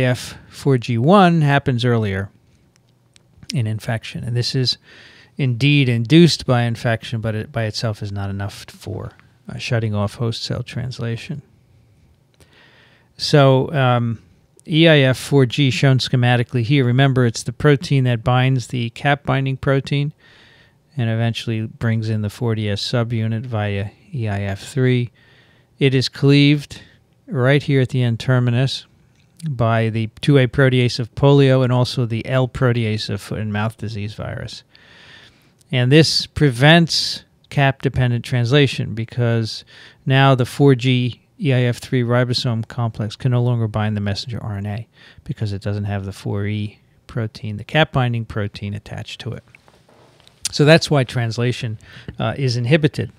EIF4G1 happens earlier in infection, and this is indeed induced by infection, but it by itself is not enough for shutting off host cell translation. So EIF4G shown schematically here. Remember, it's the protein that binds the cap binding protein and eventually brings in the 40S subunit via EIF3. It is cleaved right here at the N-terminus by the 2A protease of polio and also the L protease of foot and mouth disease virus. And this prevents cap-dependent translation because now the 4G EIF3 ribosome complex can no longer bind the messenger RNA because it doesn't have the 4E protein, the cap-binding protein, attached to it. So that's why translation is inhibited.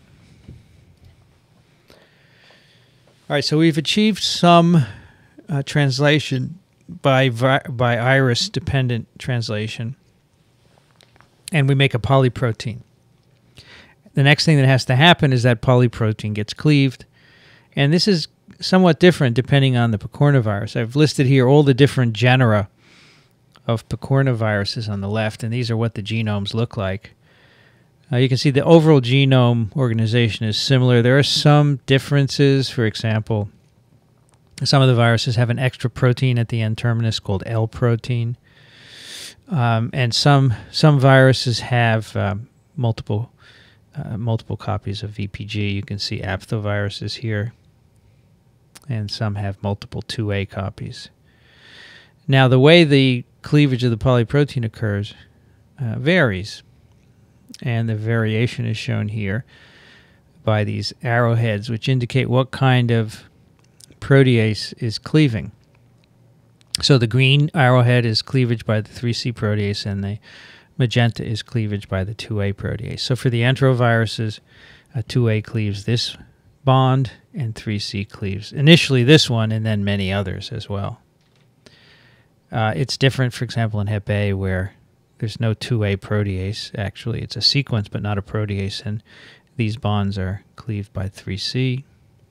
All right, so we've achieved some translation by iris-dependent translation, and we make a polyprotein. The next thing that has to happen is that polyprotein gets cleaved, and this is somewhat different depending on the picornavirus. I've listed here all the different genera of picornaviruses on the left, and these are what the genomes look like. You can see the overall genome organization is similar. There are some differences. For example, some of the viruses have an extra protein at the N-terminus called L protein. And some viruses have multiple copies of VPG. You can see aphthoviruses here. And some have multiple 2A copies. Now, the way the cleavage of the polyprotein occurs varies. And the variation is shown here by these arrowheads, which indicate what kind of protease is cleaving. So the green arrowhead is cleavage by the 3C protease, and the magenta is cleavage by the 2A protease. So for the enteroviruses, 2A cleaves this bond, and 3C cleaves initially this one, and then many others as well. It's different, for example, in Hep A, where there's no 2A protease. Actually, it's a sequence, but not a protease, and these bonds are cleaved by 3C.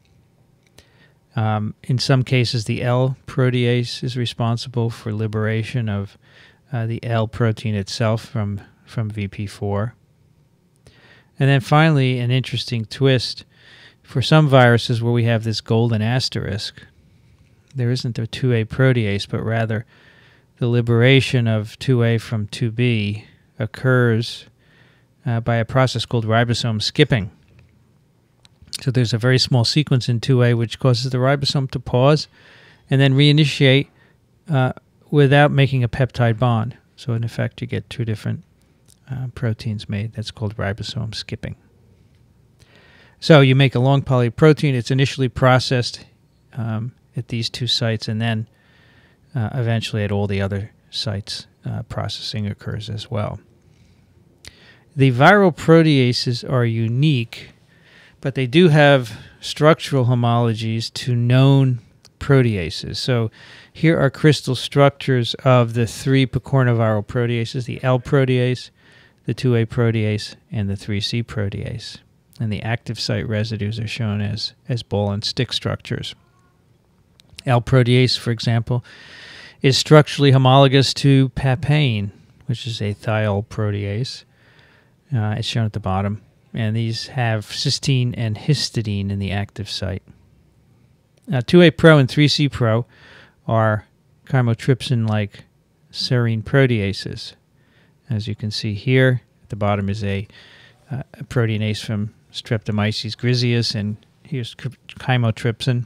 In some cases, the L protease is responsible for liberation of the L protein itself from VP4. And then finally, an interesting twist. For some viruses where we have this golden asterisk, there isn't a 2A protease, but rather the liberation of 2A from 2B occurs by a process called ribosome skipping. So there's a very small sequence in 2A which causes the ribosome to pause and then reinitiate without making a peptide bond. So in effect, you get two different proteins made. That's called ribosome skipping. So you make a long polyprotein. It's initially processed at these two sites, and then eventually at all the other sites processing occurs as well. The viral proteases are unique, but they do have structural homologies to known proteases. So here are crystal structures of the three picornaviral proteases, the L protease, the 2A protease, and the 3C protease. And the active site residues are shown as ball and stick structures. L protease, for example, is structurally homologous to papain, which is a thiol protease. It's shown at the bottom. And these have cysteine and histidine in the active site. 2A pro and 3C pro are chymotrypsin-like serine proteases. As you can see here, at the bottom is a proteinase from Streptomyces griseus, and here's chymotrypsin.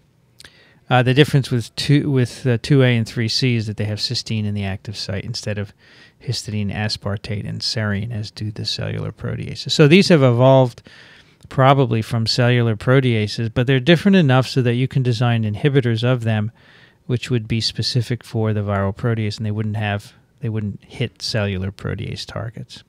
The difference with 2A and 3C is that they have cysteine in the active site instead of histidine, aspartate, and serine, as do the cellular proteases. So these have evolved probably from cellular proteases, but they're different enough so that you can design inhibitors of them, which would be specific for the viral protease, and they wouldn't hit cellular protease targets.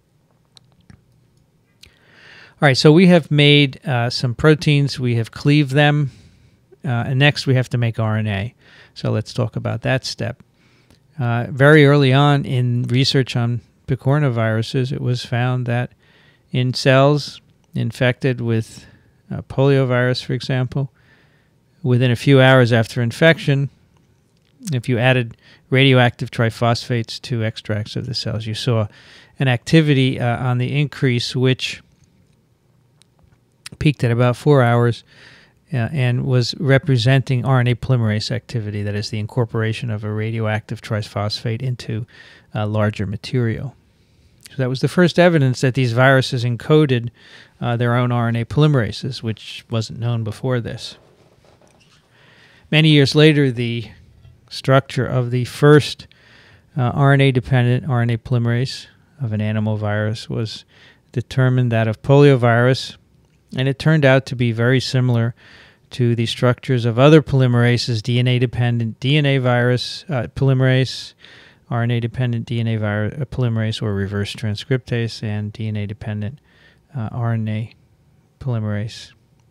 All right, so we have made some proteins. We have cleaved them. And next, we have to make RNA. So let's talk about that step. Very early on in research on picornaviruses, it was found that in cells infected with poliovirus, for example, within a few hours after infection, if you added radioactive triphosphates to extracts of the cells, you saw an activity on the increase, which peaked at about 4 hours and was representing RNA polymerase activity, that is the incorporation of a radioactive triphosphate into larger material. So that was the first evidence that these viruses encoded their own RNA polymerases, which wasn't known before this. Many years later, the structure of the first RNA-dependent RNA polymerase of an animal virus was determined, that of poliovirus, and it turned out to be very similar to the structures of other polymerases, DNA-dependent DNA virus polymerase, RNA-dependent DNA polymerase or reverse transcriptase, and DNA-dependent RNA polymerase.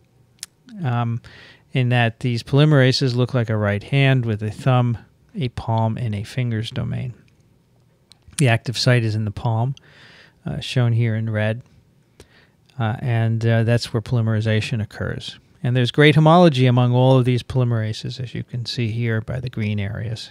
In that these polymerases look like a right hand with a thumb, a palm, and a fingers domain. The active site is in the palm, shown here in red, and that's where polymerization occurs. And there's great homology among all of these polymerases, as you can see here by the green areas.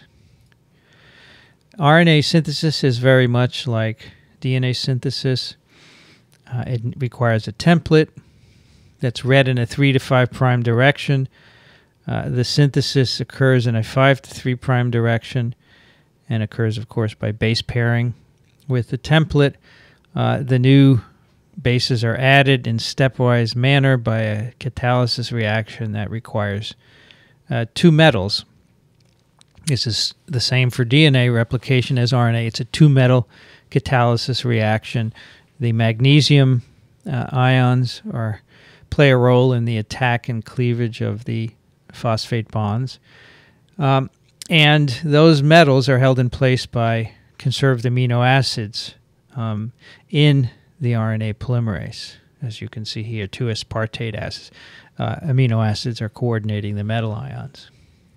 RNA synthesis is very much like DNA synthesis. It requires a template that's read in a 3 to 5 prime direction. The synthesis occurs in a 5 to 3 prime direction and occurs, of course, by base pairing. With the template, the new bases are added in stepwise manner by a catalysis reaction that requires 2 metals. This is the same for DNA replication as RNA. It's a 2-metal catalysis reaction. The magnesium ions play a role in the attack and cleavage of the phosphate bonds. And those metals are held in place by conserved amino acids in the RNA polymerase. As you can see here, 2-aspartate acids. Amino acids are coordinating the metal ions.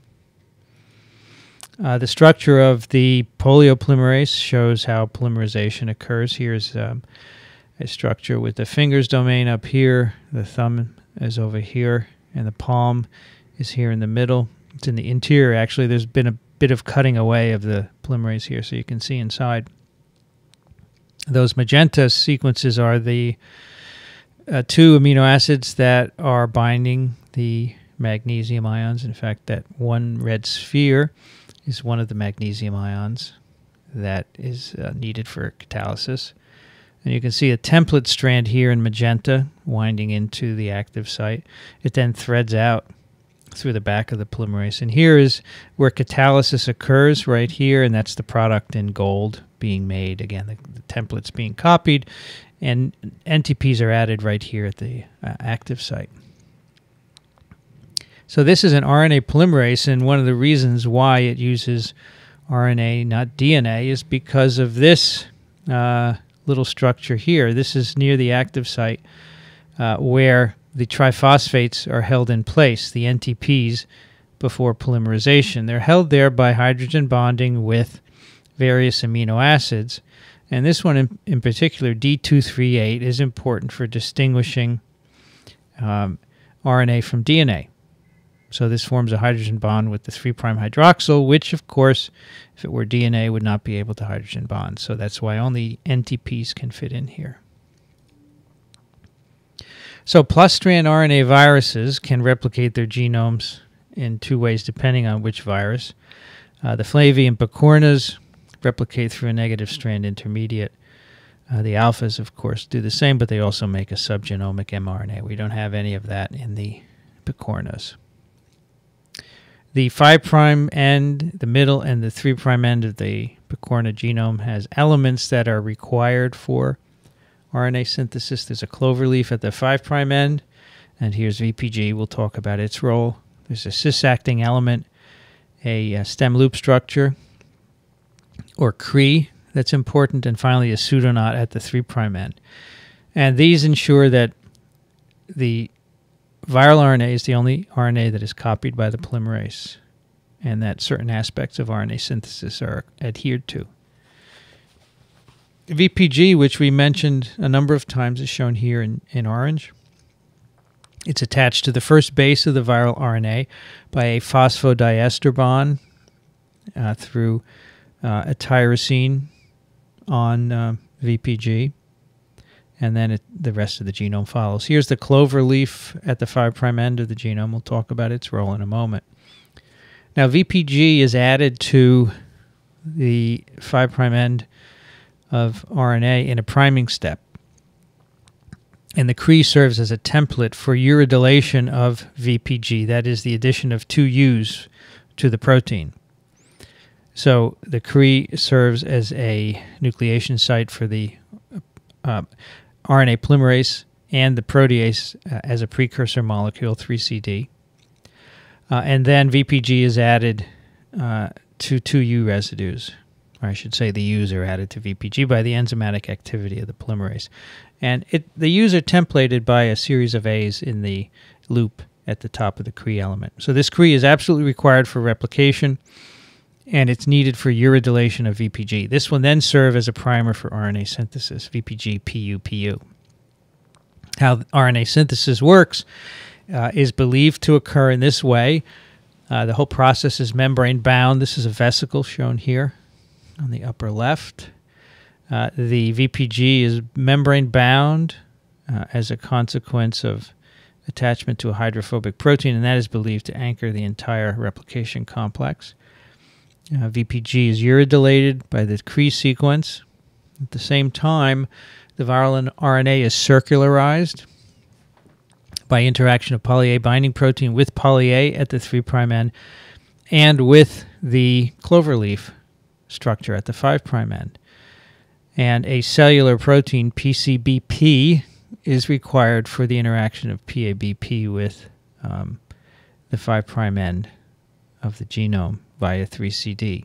The structure of the polio polymerase shows how polymerization occurs. Here's a structure with the fingers domain up here, the thumb is over here, and the palm is here in the middle. It's in the interior, actually. There's been a bit of cutting away of the polymerase here, so you can see inside. Those magenta sequences are the 2 amino acids that are binding the magnesium ions. In fact, that one red sphere is one of the magnesium ions that is needed for catalysis. And you can see a template strand here in magenta winding into the active site. It then threads out through the back of the polymerase. And here is where catalysis occurs, right here, and that's the product in gold being made. Again, the template's being copied, and NTPs are added right here at the active site. So this is an RNA polymerase, and one of the reasons why it uses RNA, not DNA, is because of this little structure here. This is near the active site where the triphosphates are held in place, the NTPs, before polymerization. They're held there by hydrogen bonding with various amino acids. And this one in particular, D238, is important for distinguishing RNA from DNA. So this forms a hydrogen bond with the 3' hydroxyl, which, of course, if it were DNA, would not be able to hydrogen bond. So that's why only NTPs can fit in here. So plus-strand RNA viruses can replicate their genomes in 2 ways, depending on which virus. The Flavii and Picornas replicate through a negative strand intermediate. The alphas, of course, do the same, but they also make a subgenomic mRNA. We don't have any of that in the Picornas. The 5' end, the middle, and the 3' end of the Picorna genome has elements that are required for RNA synthesis. There's a clover leaf at the 5' end, and here's VPG. We'll talk about its role. There's a cis-acting element, a stem loop structure, or CRE, that's important, and finally a pseudoknot at the 3' end. And these ensure that the viral RNA is the only RNA that is copied by the polymerase, and that certain aspects of RNA synthesis are adhered to. VPG, which we mentioned a number of times, is shown here in orange. It's attached to the first base of the viral RNA by a phosphodiester bond through a tyrosine on VPG. and then the rest of the genome follows. Here's the clover leaf at the 5' end of the genome. We'll talk about its role in a moment. Now, VPG is added to the 5' end of RNA in a priming step. And the Cre serves as a template for uridylation of VPG. That is the addition of 2 U's to the protein. So the Cre serves as a nucleation site for the RNA polymerase and the protease as a precursor molecule, 3CD. And then VPG is added to 2 U residues. Or I should say the U's are added to VPG by the enzymatic activity of the polymerase. And the U's are templated by a series of A's in the loop at the top of the Cre element. So this Cre is absolutely required for replication, and it's needed for uridylation of VPG. This will then serve as a primer for RNA synthesis, VPG, PU, PU. How RNA synthesis works is believed to occur in this way. The whole process is membrane-bound. This is a vesicle shown here on the upper left. The VPG is membrane-bound as a consequence of attachment to a hydrophobic protein, and that is believed to anchor the entire replication complex. VPG is uridylated by the Cre sequence. At the same time, the viral RNA is circularized by interaction of poly-A binding protein with poly-A at the 3' end and with the cloverleaf structure at the 5' end. And a cellular protein, PCBP, is required for the interaction of PABP with the 5' end of the genome via 3CD.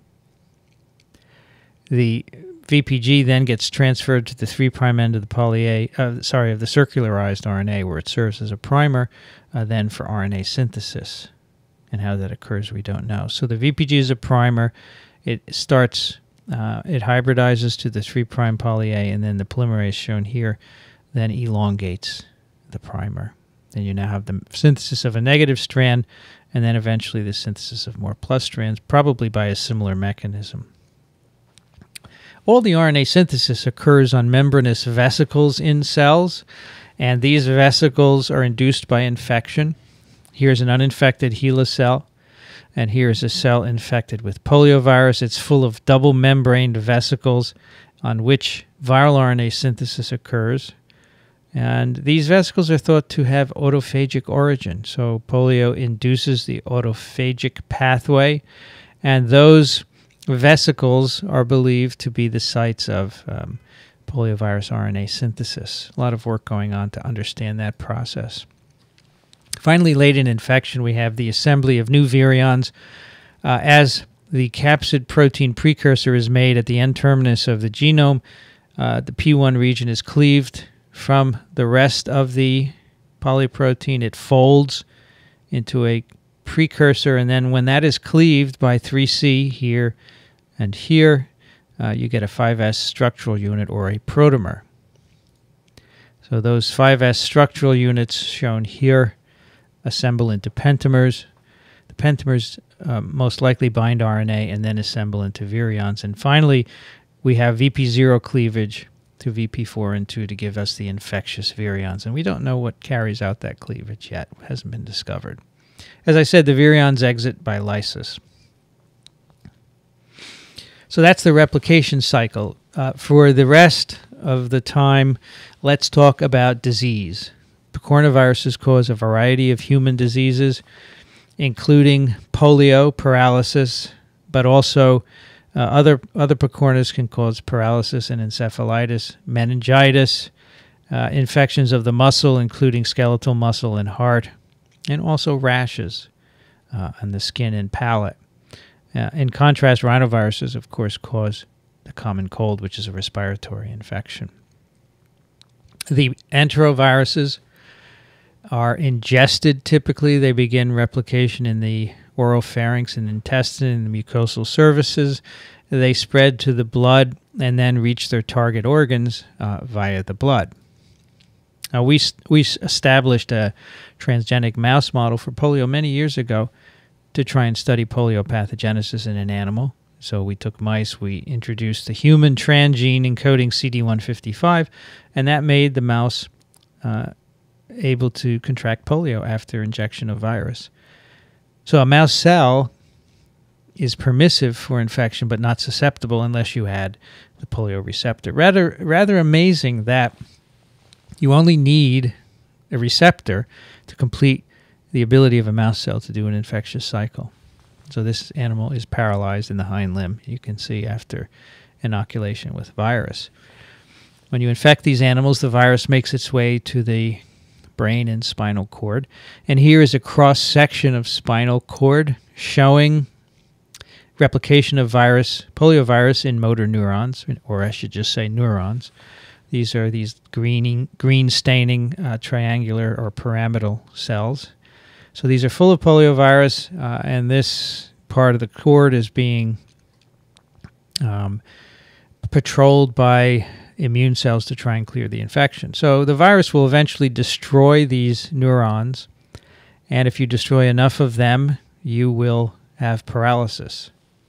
The VPG then gets transferred to the 3' end of the of the circularized RNA, where it serves as a primer then for RNA synthesis. And how that occurs, we don't know. So the VPG is a primer. It starts, it hybridizes to the 3' poly-A, and then the polymerase shown here then elongates the primer. Then you now have the synthesis of a negative strand, and then eventually the synthesis of more plus strands, probably by a similar mechanism. All the RNA synthesis occurs on membranous vesicles in cells, and these vesicles are induced by infection. Here's an uninfected HeLa cell, and here's a cell infected with poliovirus. It's full of double-membraned vesicles on which viral RNA synthesis occurs. And these vesicles are thought to have autophagic origin. So polio induces the autophagic pathway, and those vesicles are believed to be the sites of poliovirus RNA synthesis. A lot of work going on to understand that process. Finally, late in infection, we have the assembly of new virions. As the capsid protein precursor is made at the N-terminus of the genome, the P1 region is cleaved from the rest of the polyprotein. It folds into a precursor, and then when that is cleaved by 3C here and here, you get a 5S structural unit or a protomer. So those 5S structural units shown here assemble into pentamers. The pentamers most likely bind RNA and then assemble into virions. And finally, we have VP0 cleavage to VP4 and 2 to give us the infectious virions. And we don't know what carries out that cleavage yet. It hasn't been discovered. As I said, the virions exit by lysis. So that's the replication cycle. For the rest of the time, let's talk about disease. Picornaviruses cause a variety of human diseases, including polio, paralysis, but also other picornas can cause paralysis and encephalitis, meningitis, infections of the muscle, including skeletal muscle and heart, and also rashes on the skin and palate. In contrast, rhinoviruses, of course, cause the common cold, which is a respiratory infection. The enteroviruses are ingested typically. They begin replication in the oropharynx and intestine and the mucosal surfaces. They spread to the blood and then reach their target organs via the blood. Now, we established a transgenic mouse model for polio many years ago to try and study polio pathogenesis in an animal. So we took mice, we introduced the human transgene encoding CD155, and that made the mouse able to contract polio after injection of virus. So a mouse cell is permissive for infection but not susceptible unless you had the polio receptor. Rather amazing that you only need a receptor to complete the ability of a mouse cell to do an infectious cycle. So this animal is paralyzed in the hind limb, you can see, after inoculation with virus. When you infect these animals, the virus makes its way to the brain and spinal cord. And here is a cross-section of spinal cord showing replication of poliovirus in motor neurons, or I should just say neurons. These are these green staining triangular or pyramidal cells. So these are full of poliovirus, and this part of the cord is being patrolled by immune cells to try and clear the infection. So the virus will eventually destroy these neurons, and if you destroy enough of them, you will have paralysis.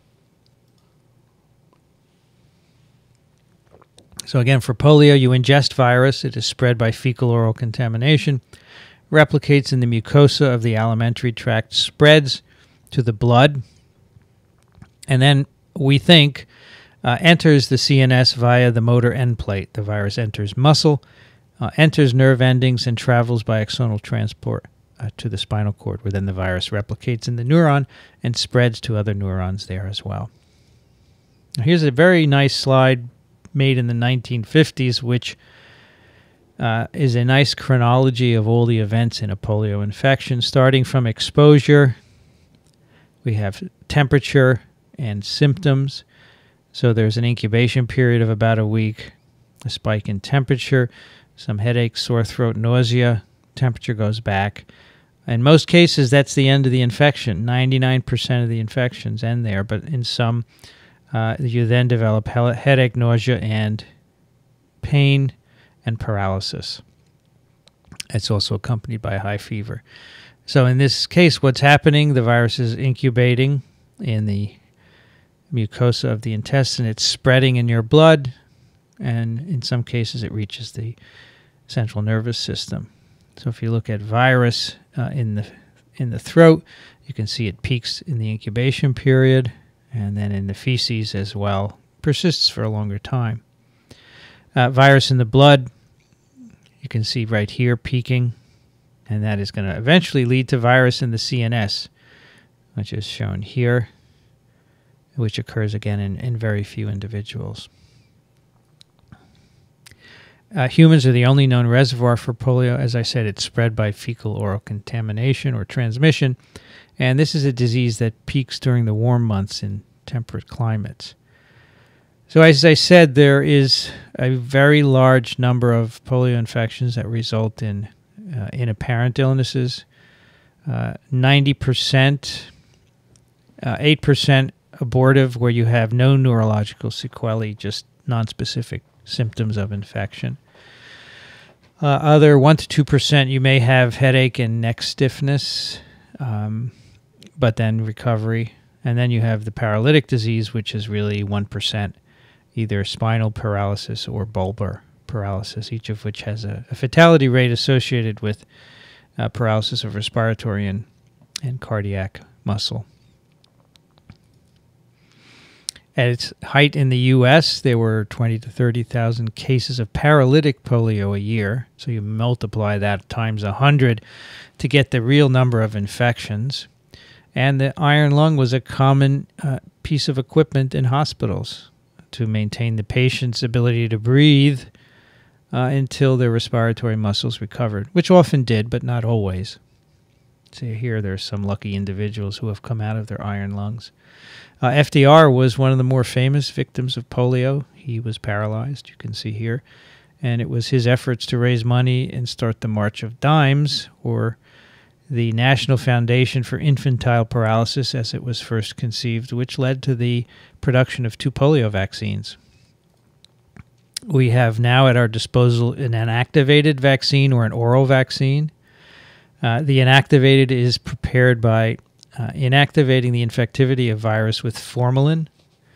So again, for polio, you ingest virus. It is spread by fecal-oral contamination, replicates in the mucosa of the alimentary tract, spreads to the blood, and then we think enters the CNS via the motor end plate. The virus enters muscle, enters nerve endings, and travels by axonal transport to the spinal cord, where then the virus replicates in the neuron and spreads to other neurons there as well. Now, here's a very nice slide made in the 1950s, which is a nice chronology of all the events in a polio infection, starting from exposure. We have temperature and symptoms. So there's an incubation period of about a week, a spike in temperature, some headache, sore throat, nausea, temperature goes back. In most cases, that's the end of the infection. 99% of the infections end there, but in some, you then develop headache, nausea, and pain and paralysis. It's also accompanied by a high fever. So in this case, what's happening, the virus is incubating in the mucosa of the intestine. It's spreading in your blood, and in some cases it reaches the central nervous system. So if you look at virus in the throat, you can see it peaks in the incubation period, and then in the feces as well, persists for a longer time. Virus in the blood, you can see right here peaking, and that is going to eventually lead to virus in the CNS, which is shown here, which occurs again in very few individuals. Humans are the only known reservoir for polio. As I said, it's spread by fecal-oral contamination or transmission, and this is a disease that peaks during the warm months in temperate climates. So as I said, there is a very large number of polio infections that result in inapparent illnesses. 90%, 8% abortive, where you have no neurological sequelae, just nonspecific symptoms of infection. Other 1 to 2%, you may have headache and neck stiffness, but then recovery. And then you have the paralytic disease, which is really 1%, either spinal paralysis or bulbar paralysis, each of which has a fatality rate associated with paralysis of respiratory and cardiac muscle. At its height in the U.S., there were 20 to 30,000 cases of paralytic polio a year. So you multiply that times 100 to get the real number of infections. And the iron lung was a common piece of equipment in hospitals to maintain the patient's ability to breathe until their respiratory muscles recovered, which often did, but not always. So here there's some lucky individuals who have come out of their iron lungs. FDR was one of the more famous victims of polio. He was paralyzed, you can see here. And it was his efforts to raise money and start the March of Dimes, or the National Foundation for Infantile Paralysis, as it was first conceived, which led to the production of 2 polio vaccines. We have now at our disposal an inactivated vaccine or an oral vaccine. The inactivated is prepared by inactivating the infectivity of virus with formalin,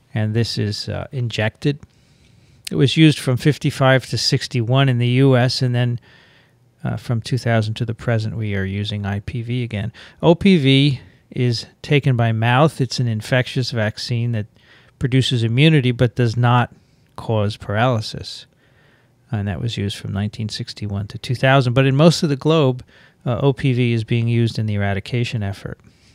and this is injected. It was used from 55 to 61 in the U.S., and then from 2000 to the present, we are using IPV again. OPV is taken by mouth. It's an infectious vaccine that produces immunity but does not cause paralysis. And that was used from 1961 to 2000. But in most of the globe, OPV is being used in the eradication effort.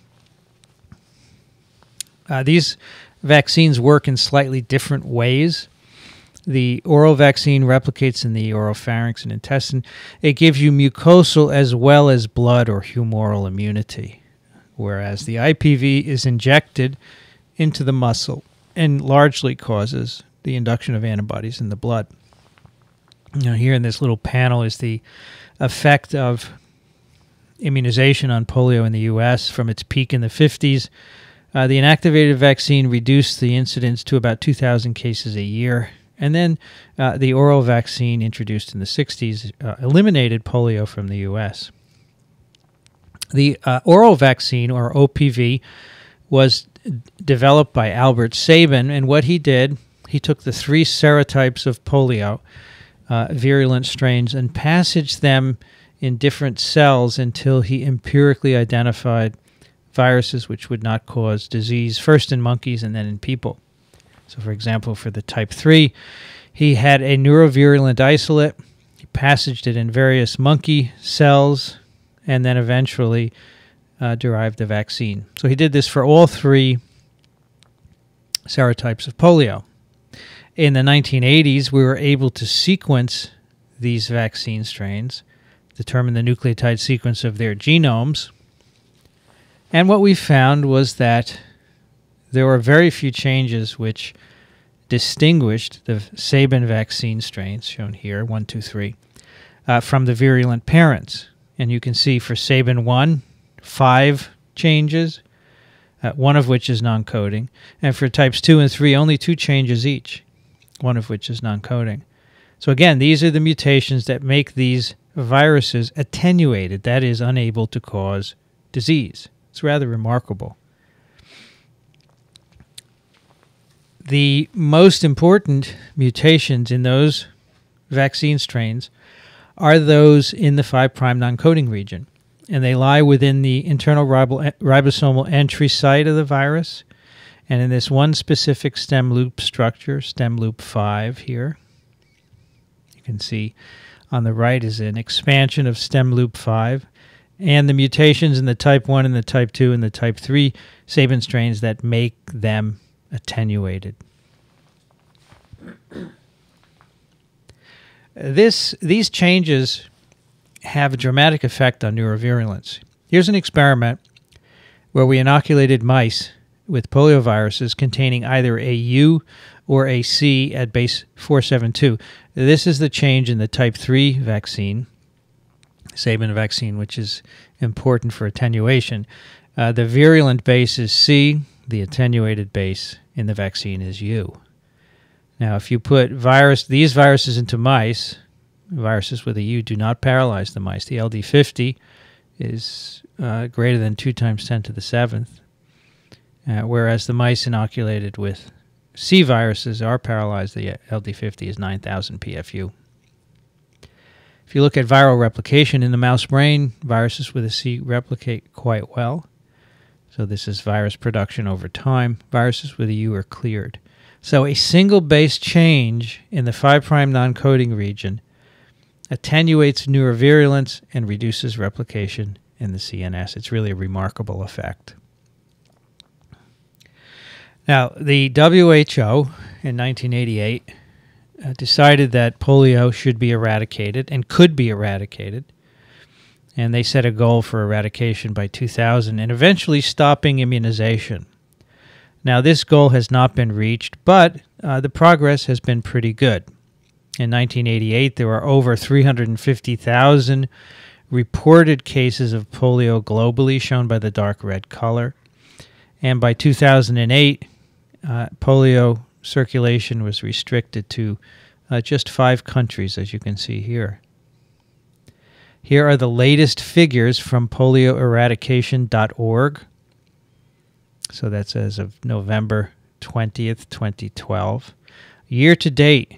These vaccines work in slightly different ways. The oral vaccine replicates in the oropharynx and intestine. It gives you mucosal as well as blood or humoral immunity, whereas the IPV is injected into the muscle and largely causes the induction of antibodies in the blood. Now, here in this little panel is the effect of immunization on polio in the U.S. from its peak in the 50s. The inactivated vaccine reduced the incidence to about 2,000 cases a year. And then the oral vaccine introduced in the 60s eliminated polio from the U.S. The oral vaccine, or OPV, was developed by Albert Sabin, and what he did, he took the 3 serotypes of polio, virulent strains, and passaged them in different cells until he empirically identified viruses which would not cause disease, first in monkeys and then in people. So, for example, for the type 3, he had a neurovirulent isolate. He passaged it in various monkey cells and then eventually derived the vaccine. So he did this for all 3 serotypes of polio. In the 1980s, we were able to sequence these vaccine strains, determine the nucleotide sequence of their genomes, and what we found was that there were very few changes which distinguished the Sabin vaccine strains, shown here, 1, 2, 3, from the virulent parents. And you can see for Sabin 1, 5 changes, one of which is non-coding. And for types 2 and 3, only 2 changes each, one of which is non-coding. So again, these are the mutations that make these viruses attenuated, that is, unable to cause disease. It's rather remarkable. The most important mutations in those vaccine strains are those in the 5' non-coding region, and they lie within the internal ribosomal entry site of the virus, and in this one specific stem loop structure, stem loop 5 here. You can see on the right is an expansion of stem loop 5, and the mutations in the type 1 and the type 2 and the type 3 Sabin strains that make them attenuated. These changes have a dramatic effect on neurovirulence. Here's an experiment where we inoculated mice with polioviruses containing either a U or a C at base 472. This is the change in the type 3 vaccine, Sabin vaccine, which is important for attenuation. The virulent base is C. The attenuated base in the vaccine is U. Now, if you put these viruses into mice, viruses with a U do not paralyze the mice. The LD50 is greater than 2 times 10 to the 7th, whereas the mice inoculated with C viruses are paralyzed. The LD50 is 9,000 PFU. If you look at viral replication in the mouse brain, viruses with a C replicate quite well. So this is virus production over time. Viruses with a U are cleared. So a single base change in the 5' non-coding region attenuates neurovirulence and reduces replication in the CNS. It's really a remarkable effect. Now, the WHO in 1988 decided that polio should be eradicated and could be eradicated. And they set a goal for eradication by 2000 and eventually stopping immunization. Now, this goal has not been reached, but the progress has been pretty good. In 1988, there were over 350,000 reported cases of polio globally, shown by the dark red color. And by 2008, polio circulation was restricted to just 5 countries, as you can see here. Here are the latest figures from polioeradication.org. So that's as of November 20th, 2012. Year to date,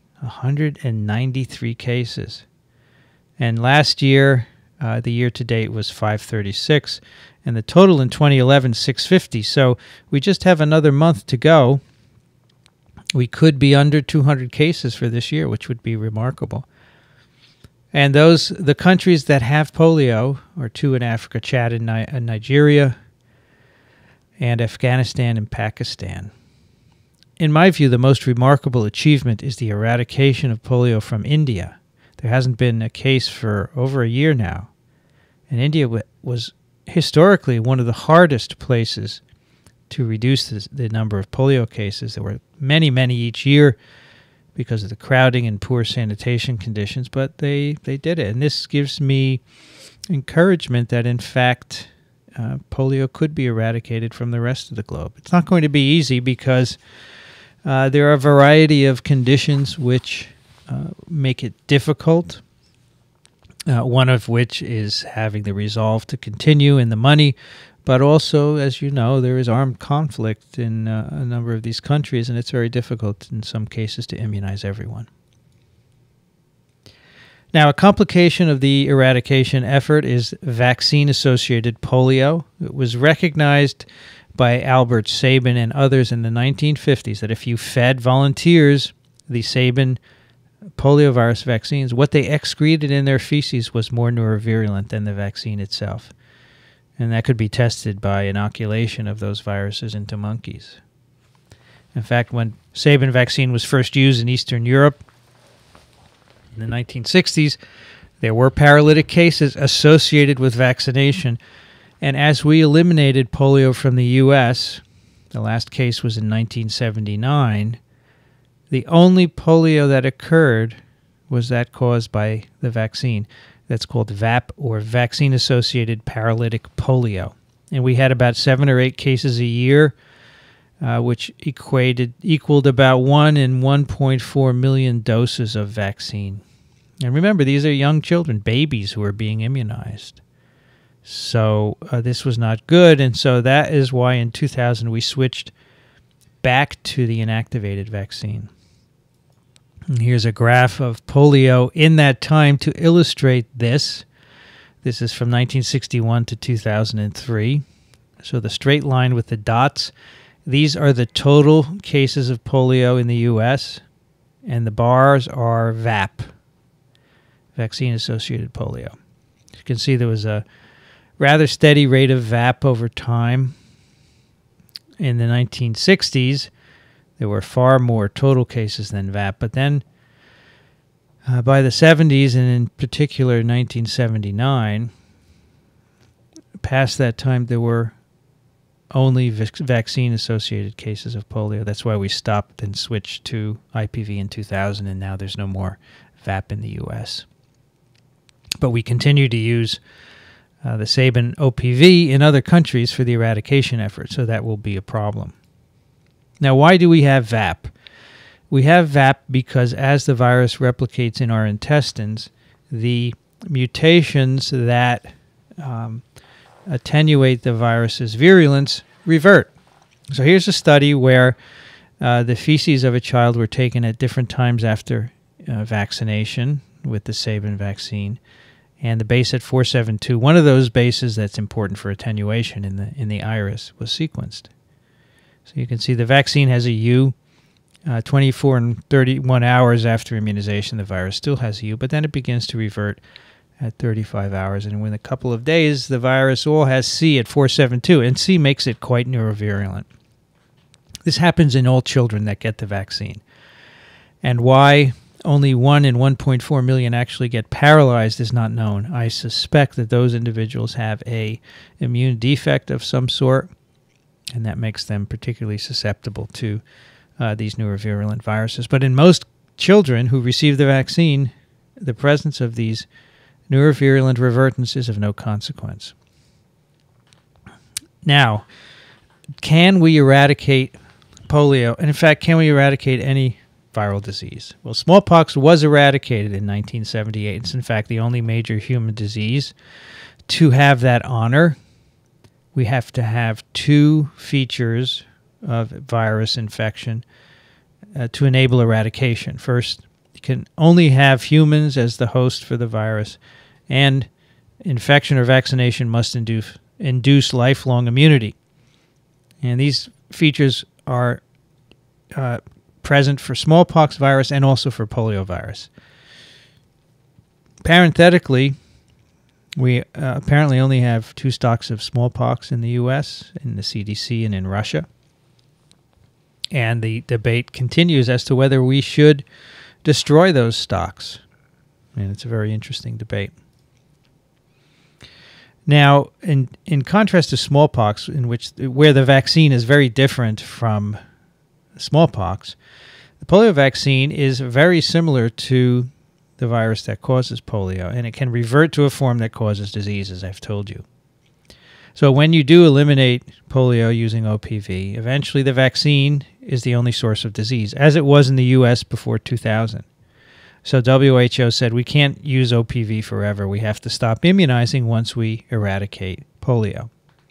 193 cases. And last year, the year to date was 536, and the total in 2011, 650. So we just have another month to go. We could be under 200 cases for this year, which would be remarkable. And the countries that have polio are two in Africa, Chad and Nigeria, and Afghanistan and Pakistan. In my view, the most remarkable achievement is the eradication of polio from India. There hasn't been a case for over a year now. And India was historically one of the hardest places to reduce the number of polio cases. There were many, many each year because of the crowding and poor sanitation conditions, but they did it. And this gives me encouragement that, in fact, polio could be eradicated from the rest of the globe. It's not going to be easy because there are a variety of conditions which make it difficult, one of which is having the resolve to continue and the money, but also, as you know, there is armed conflict in a number of these countries, and it's very difficult in some cases to immunize everyone. Now, a complication of the eradication effort is vaccine-associated polio. It was recognized by Albert Sabin and others in the 1950s that if you fed volunteers the Sabin poliovirus vaccines, what they excreted in their feces was more neurovirulent than the vaccine itself. And that could be tested by inoculation of those viruses into monkeys. In fact, when Sabin vaccine was first used in Eastern Europe in the 1960s, there were paralytic cases associated with vaccination. And as we eliminated polio from the U.S., the last case was in 1979, the only polio that occurred was that caused by the vaccine. That's called VAP, or vaccine-associated paralytic polio. And we had about 7 or 8 cases a year, which equaled about 1 in 1.4 million doses of vaccine. And remember, these are young children, babies who are being immunized. So this was not good, and so that is why in 2000 we switched back to the inactivated vaccine. And here's a graph of polio in that time to illustrate this. This is from 1961 to 2003. So the straight line with the dots, these are the total cases of polio in the U.S., and the bars are VAP, vaccine-associated polio. You can see there was a rather steady rate of VAP over time. In the 1960s, there were far more total cases than VAP, but then by the 70s, and in particular 1979, past that time, there were only vaccine-associated cases of polio. That's why we stopped and switched to IPV in 2000, and now there's no more VAP in the U.S. But we continue to use the Sabin OPV in other countries for the eradication effort, so that will be a problem. Now, why do we have VAP? We have VAP because as the virus replicates in our intestines, the mutations that attenuate the virus's virulence revert. So here's a study where the feces of a child were taken at different times after vaccination with the Sabin vaccine, and the base at 472, one of those bases that's important for attenuation in the iris, was sequenced. So you can see the vaccine has a U. 24 and 31 hours after immunization, the virus still has a U, but then it begins to revert at 35 hours. And within a couple of days, the virus all has C at 472, and C makes it quite neurovirulent. This happens in all children that get the vaccine. And why only 1 in 1.4 million actually get paralyzed is not known. I suspect that those individuals have an immune defect of some sort, and that makes them particularly susceptible to these neurovirulent viruses. But in most children who receive the vaccine, the presence of these neurovirulent revertants is of no consequence. Now, can we eradicate polio? And in fact, can we eradicate any viral disease? Well, smallpox was eradicated in 1978. It's in fact the only major human disease to have that honor. We have to have 2 features of virus infection to enable eradication. First, you can only have humans as the host for the virus, and infection or vaccination must induce lifelong immunity. And these features are present for smallpox virus and also for poliovirus. Parenthetically, we apparently only have 2 stocks of smallpox in the U.S., in the CDC and in Russia. And the debate continues as to whether we should destroy those stocks. And it's a very interesting debate. Now, in contrast to smallpox, where the vaccine is very different from smallpox, the polio vaccine is very similar to the virus that causes polio, and it can revert to a form that causes disease, as I've told you. So when you do eliminate polio using OPV, eventually the vaccine is the only source of disease, as it was in the U.S. before 2000. So WHO said we can't use OPV forever. We have to stop immunizing once we eradicate polio.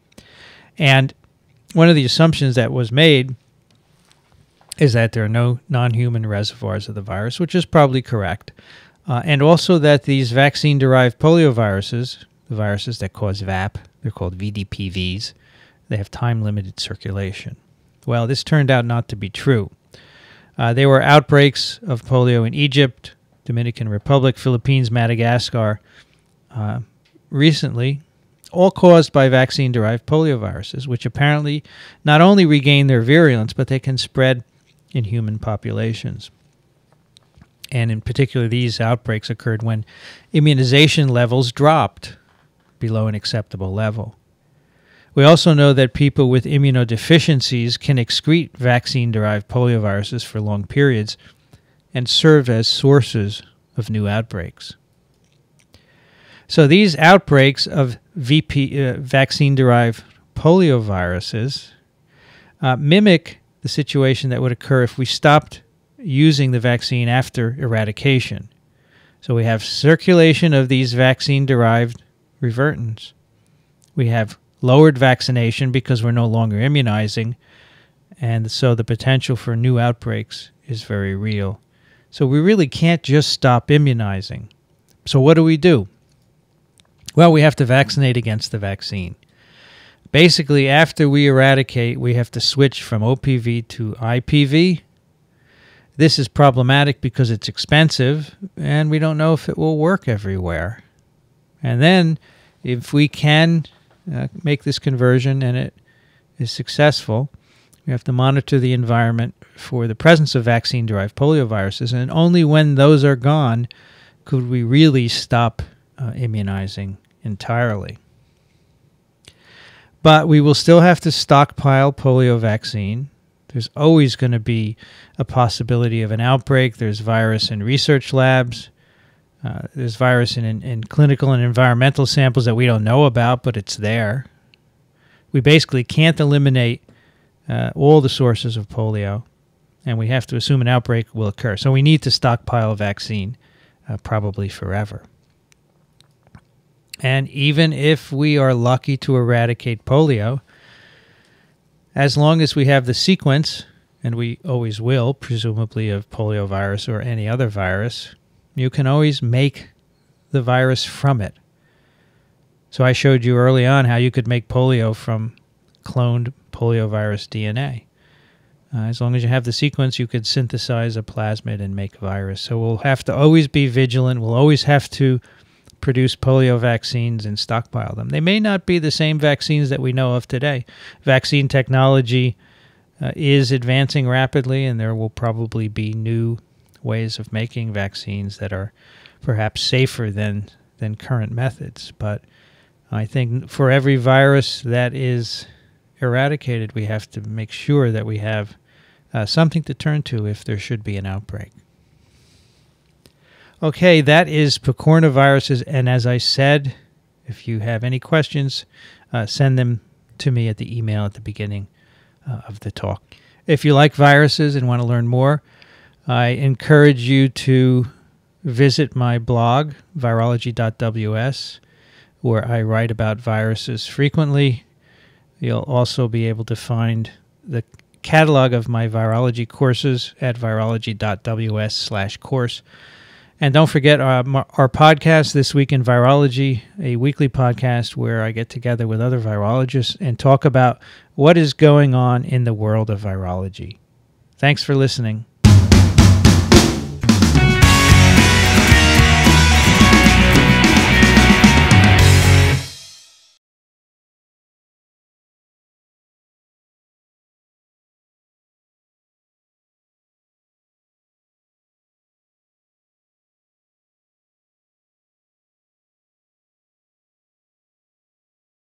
And one of the assumptions that was made is that there are no non-human reservoirs of the virus, which is probably correct. And also that these vaccine-derived polioviruses, the viruses that cause VAP, they're called VDPVs, they have time-limited circulation. Well, this turned out not to be true. There were outbreaks of polio in Egypt, Dominican Republic, Philippines, Madagascar recently, all caused by vaccine-derived polioviruses, which apparently not only regain their virulence, but they can spread in human populations. And in particular, these outbreaks occurred when immunization levels dropped below an acceptable level. We also know that people with immunodeficiencies can excrete vaccine-derived polioviruses for long periods and serve as sources of new outbreaks. So these outbreaks of vaccine-derived polioviruses mimic the situation that would occur if we stopped using the vaccine after eradication. So we have circulation of these vaccine-derived revertants. We have lowered vaccination because we're no longer immunizing, and so the potential for new outbreaks is very real. So we really can't just stop immunizing. So what do? Well, we have to vaccinate against the vaccine. Basically, after we eradicate, we have to switch from OPV to IPV. This is problematic because it's expensive, and we don't know if it will work everywhere. And then, if we can make this conversion and it is successful, we have to monitor the environment for the presence of vaccine-derived polioviruses, and only when those are gone could we really stop immunizing entirely. But we will still have to stockpile polio vaccine. There's always going to be a possibility of an outbreak. There's virus in research labs. There's virus in clinical and environmental samples that we don't know about, but it's there. We basically can't eliminate all the sources of polio, and we have to assume an outbreak will occur. So we need to stockpile vaccine probably forever. And even if we are lucky to eradicate polio, as long as we have the sequence, and we always will, presumably of poliovirus or any other virus, you can always make the virus from it. So I showed you early on how you could make polio from cloned poliovirus DNA. As long as you have the sequence, you could synthesize a plasmid and make a virus. So we'll have to always be vigilant. We'll always have to produce polio vaccines and stockpile them. They may not be the same vaccines that we know of today. Vaccine technology is advancing rapidly, and there will probably be new ways of making vaccines that are perhaps safer than current methods. But I think for every virus that is eradicated, we have to make sure that we have something to turn to if there should be an outbreak. Okay, that is Picornaviruses, and as I said, if you have any questions, send them to me at the email at the beginning of the talk. If you like viruses and want to learn more, I encourage you to visit my blog, virology.ws, where I write about viruses frequently. You'll also be able to find the catalog of my virology courses at virology.ws/course. And don't forget our podcast, This Week in Virology, a weekly podcast where I get together with other virologists and talk about what is going on in the world of virology. Thanks for listening.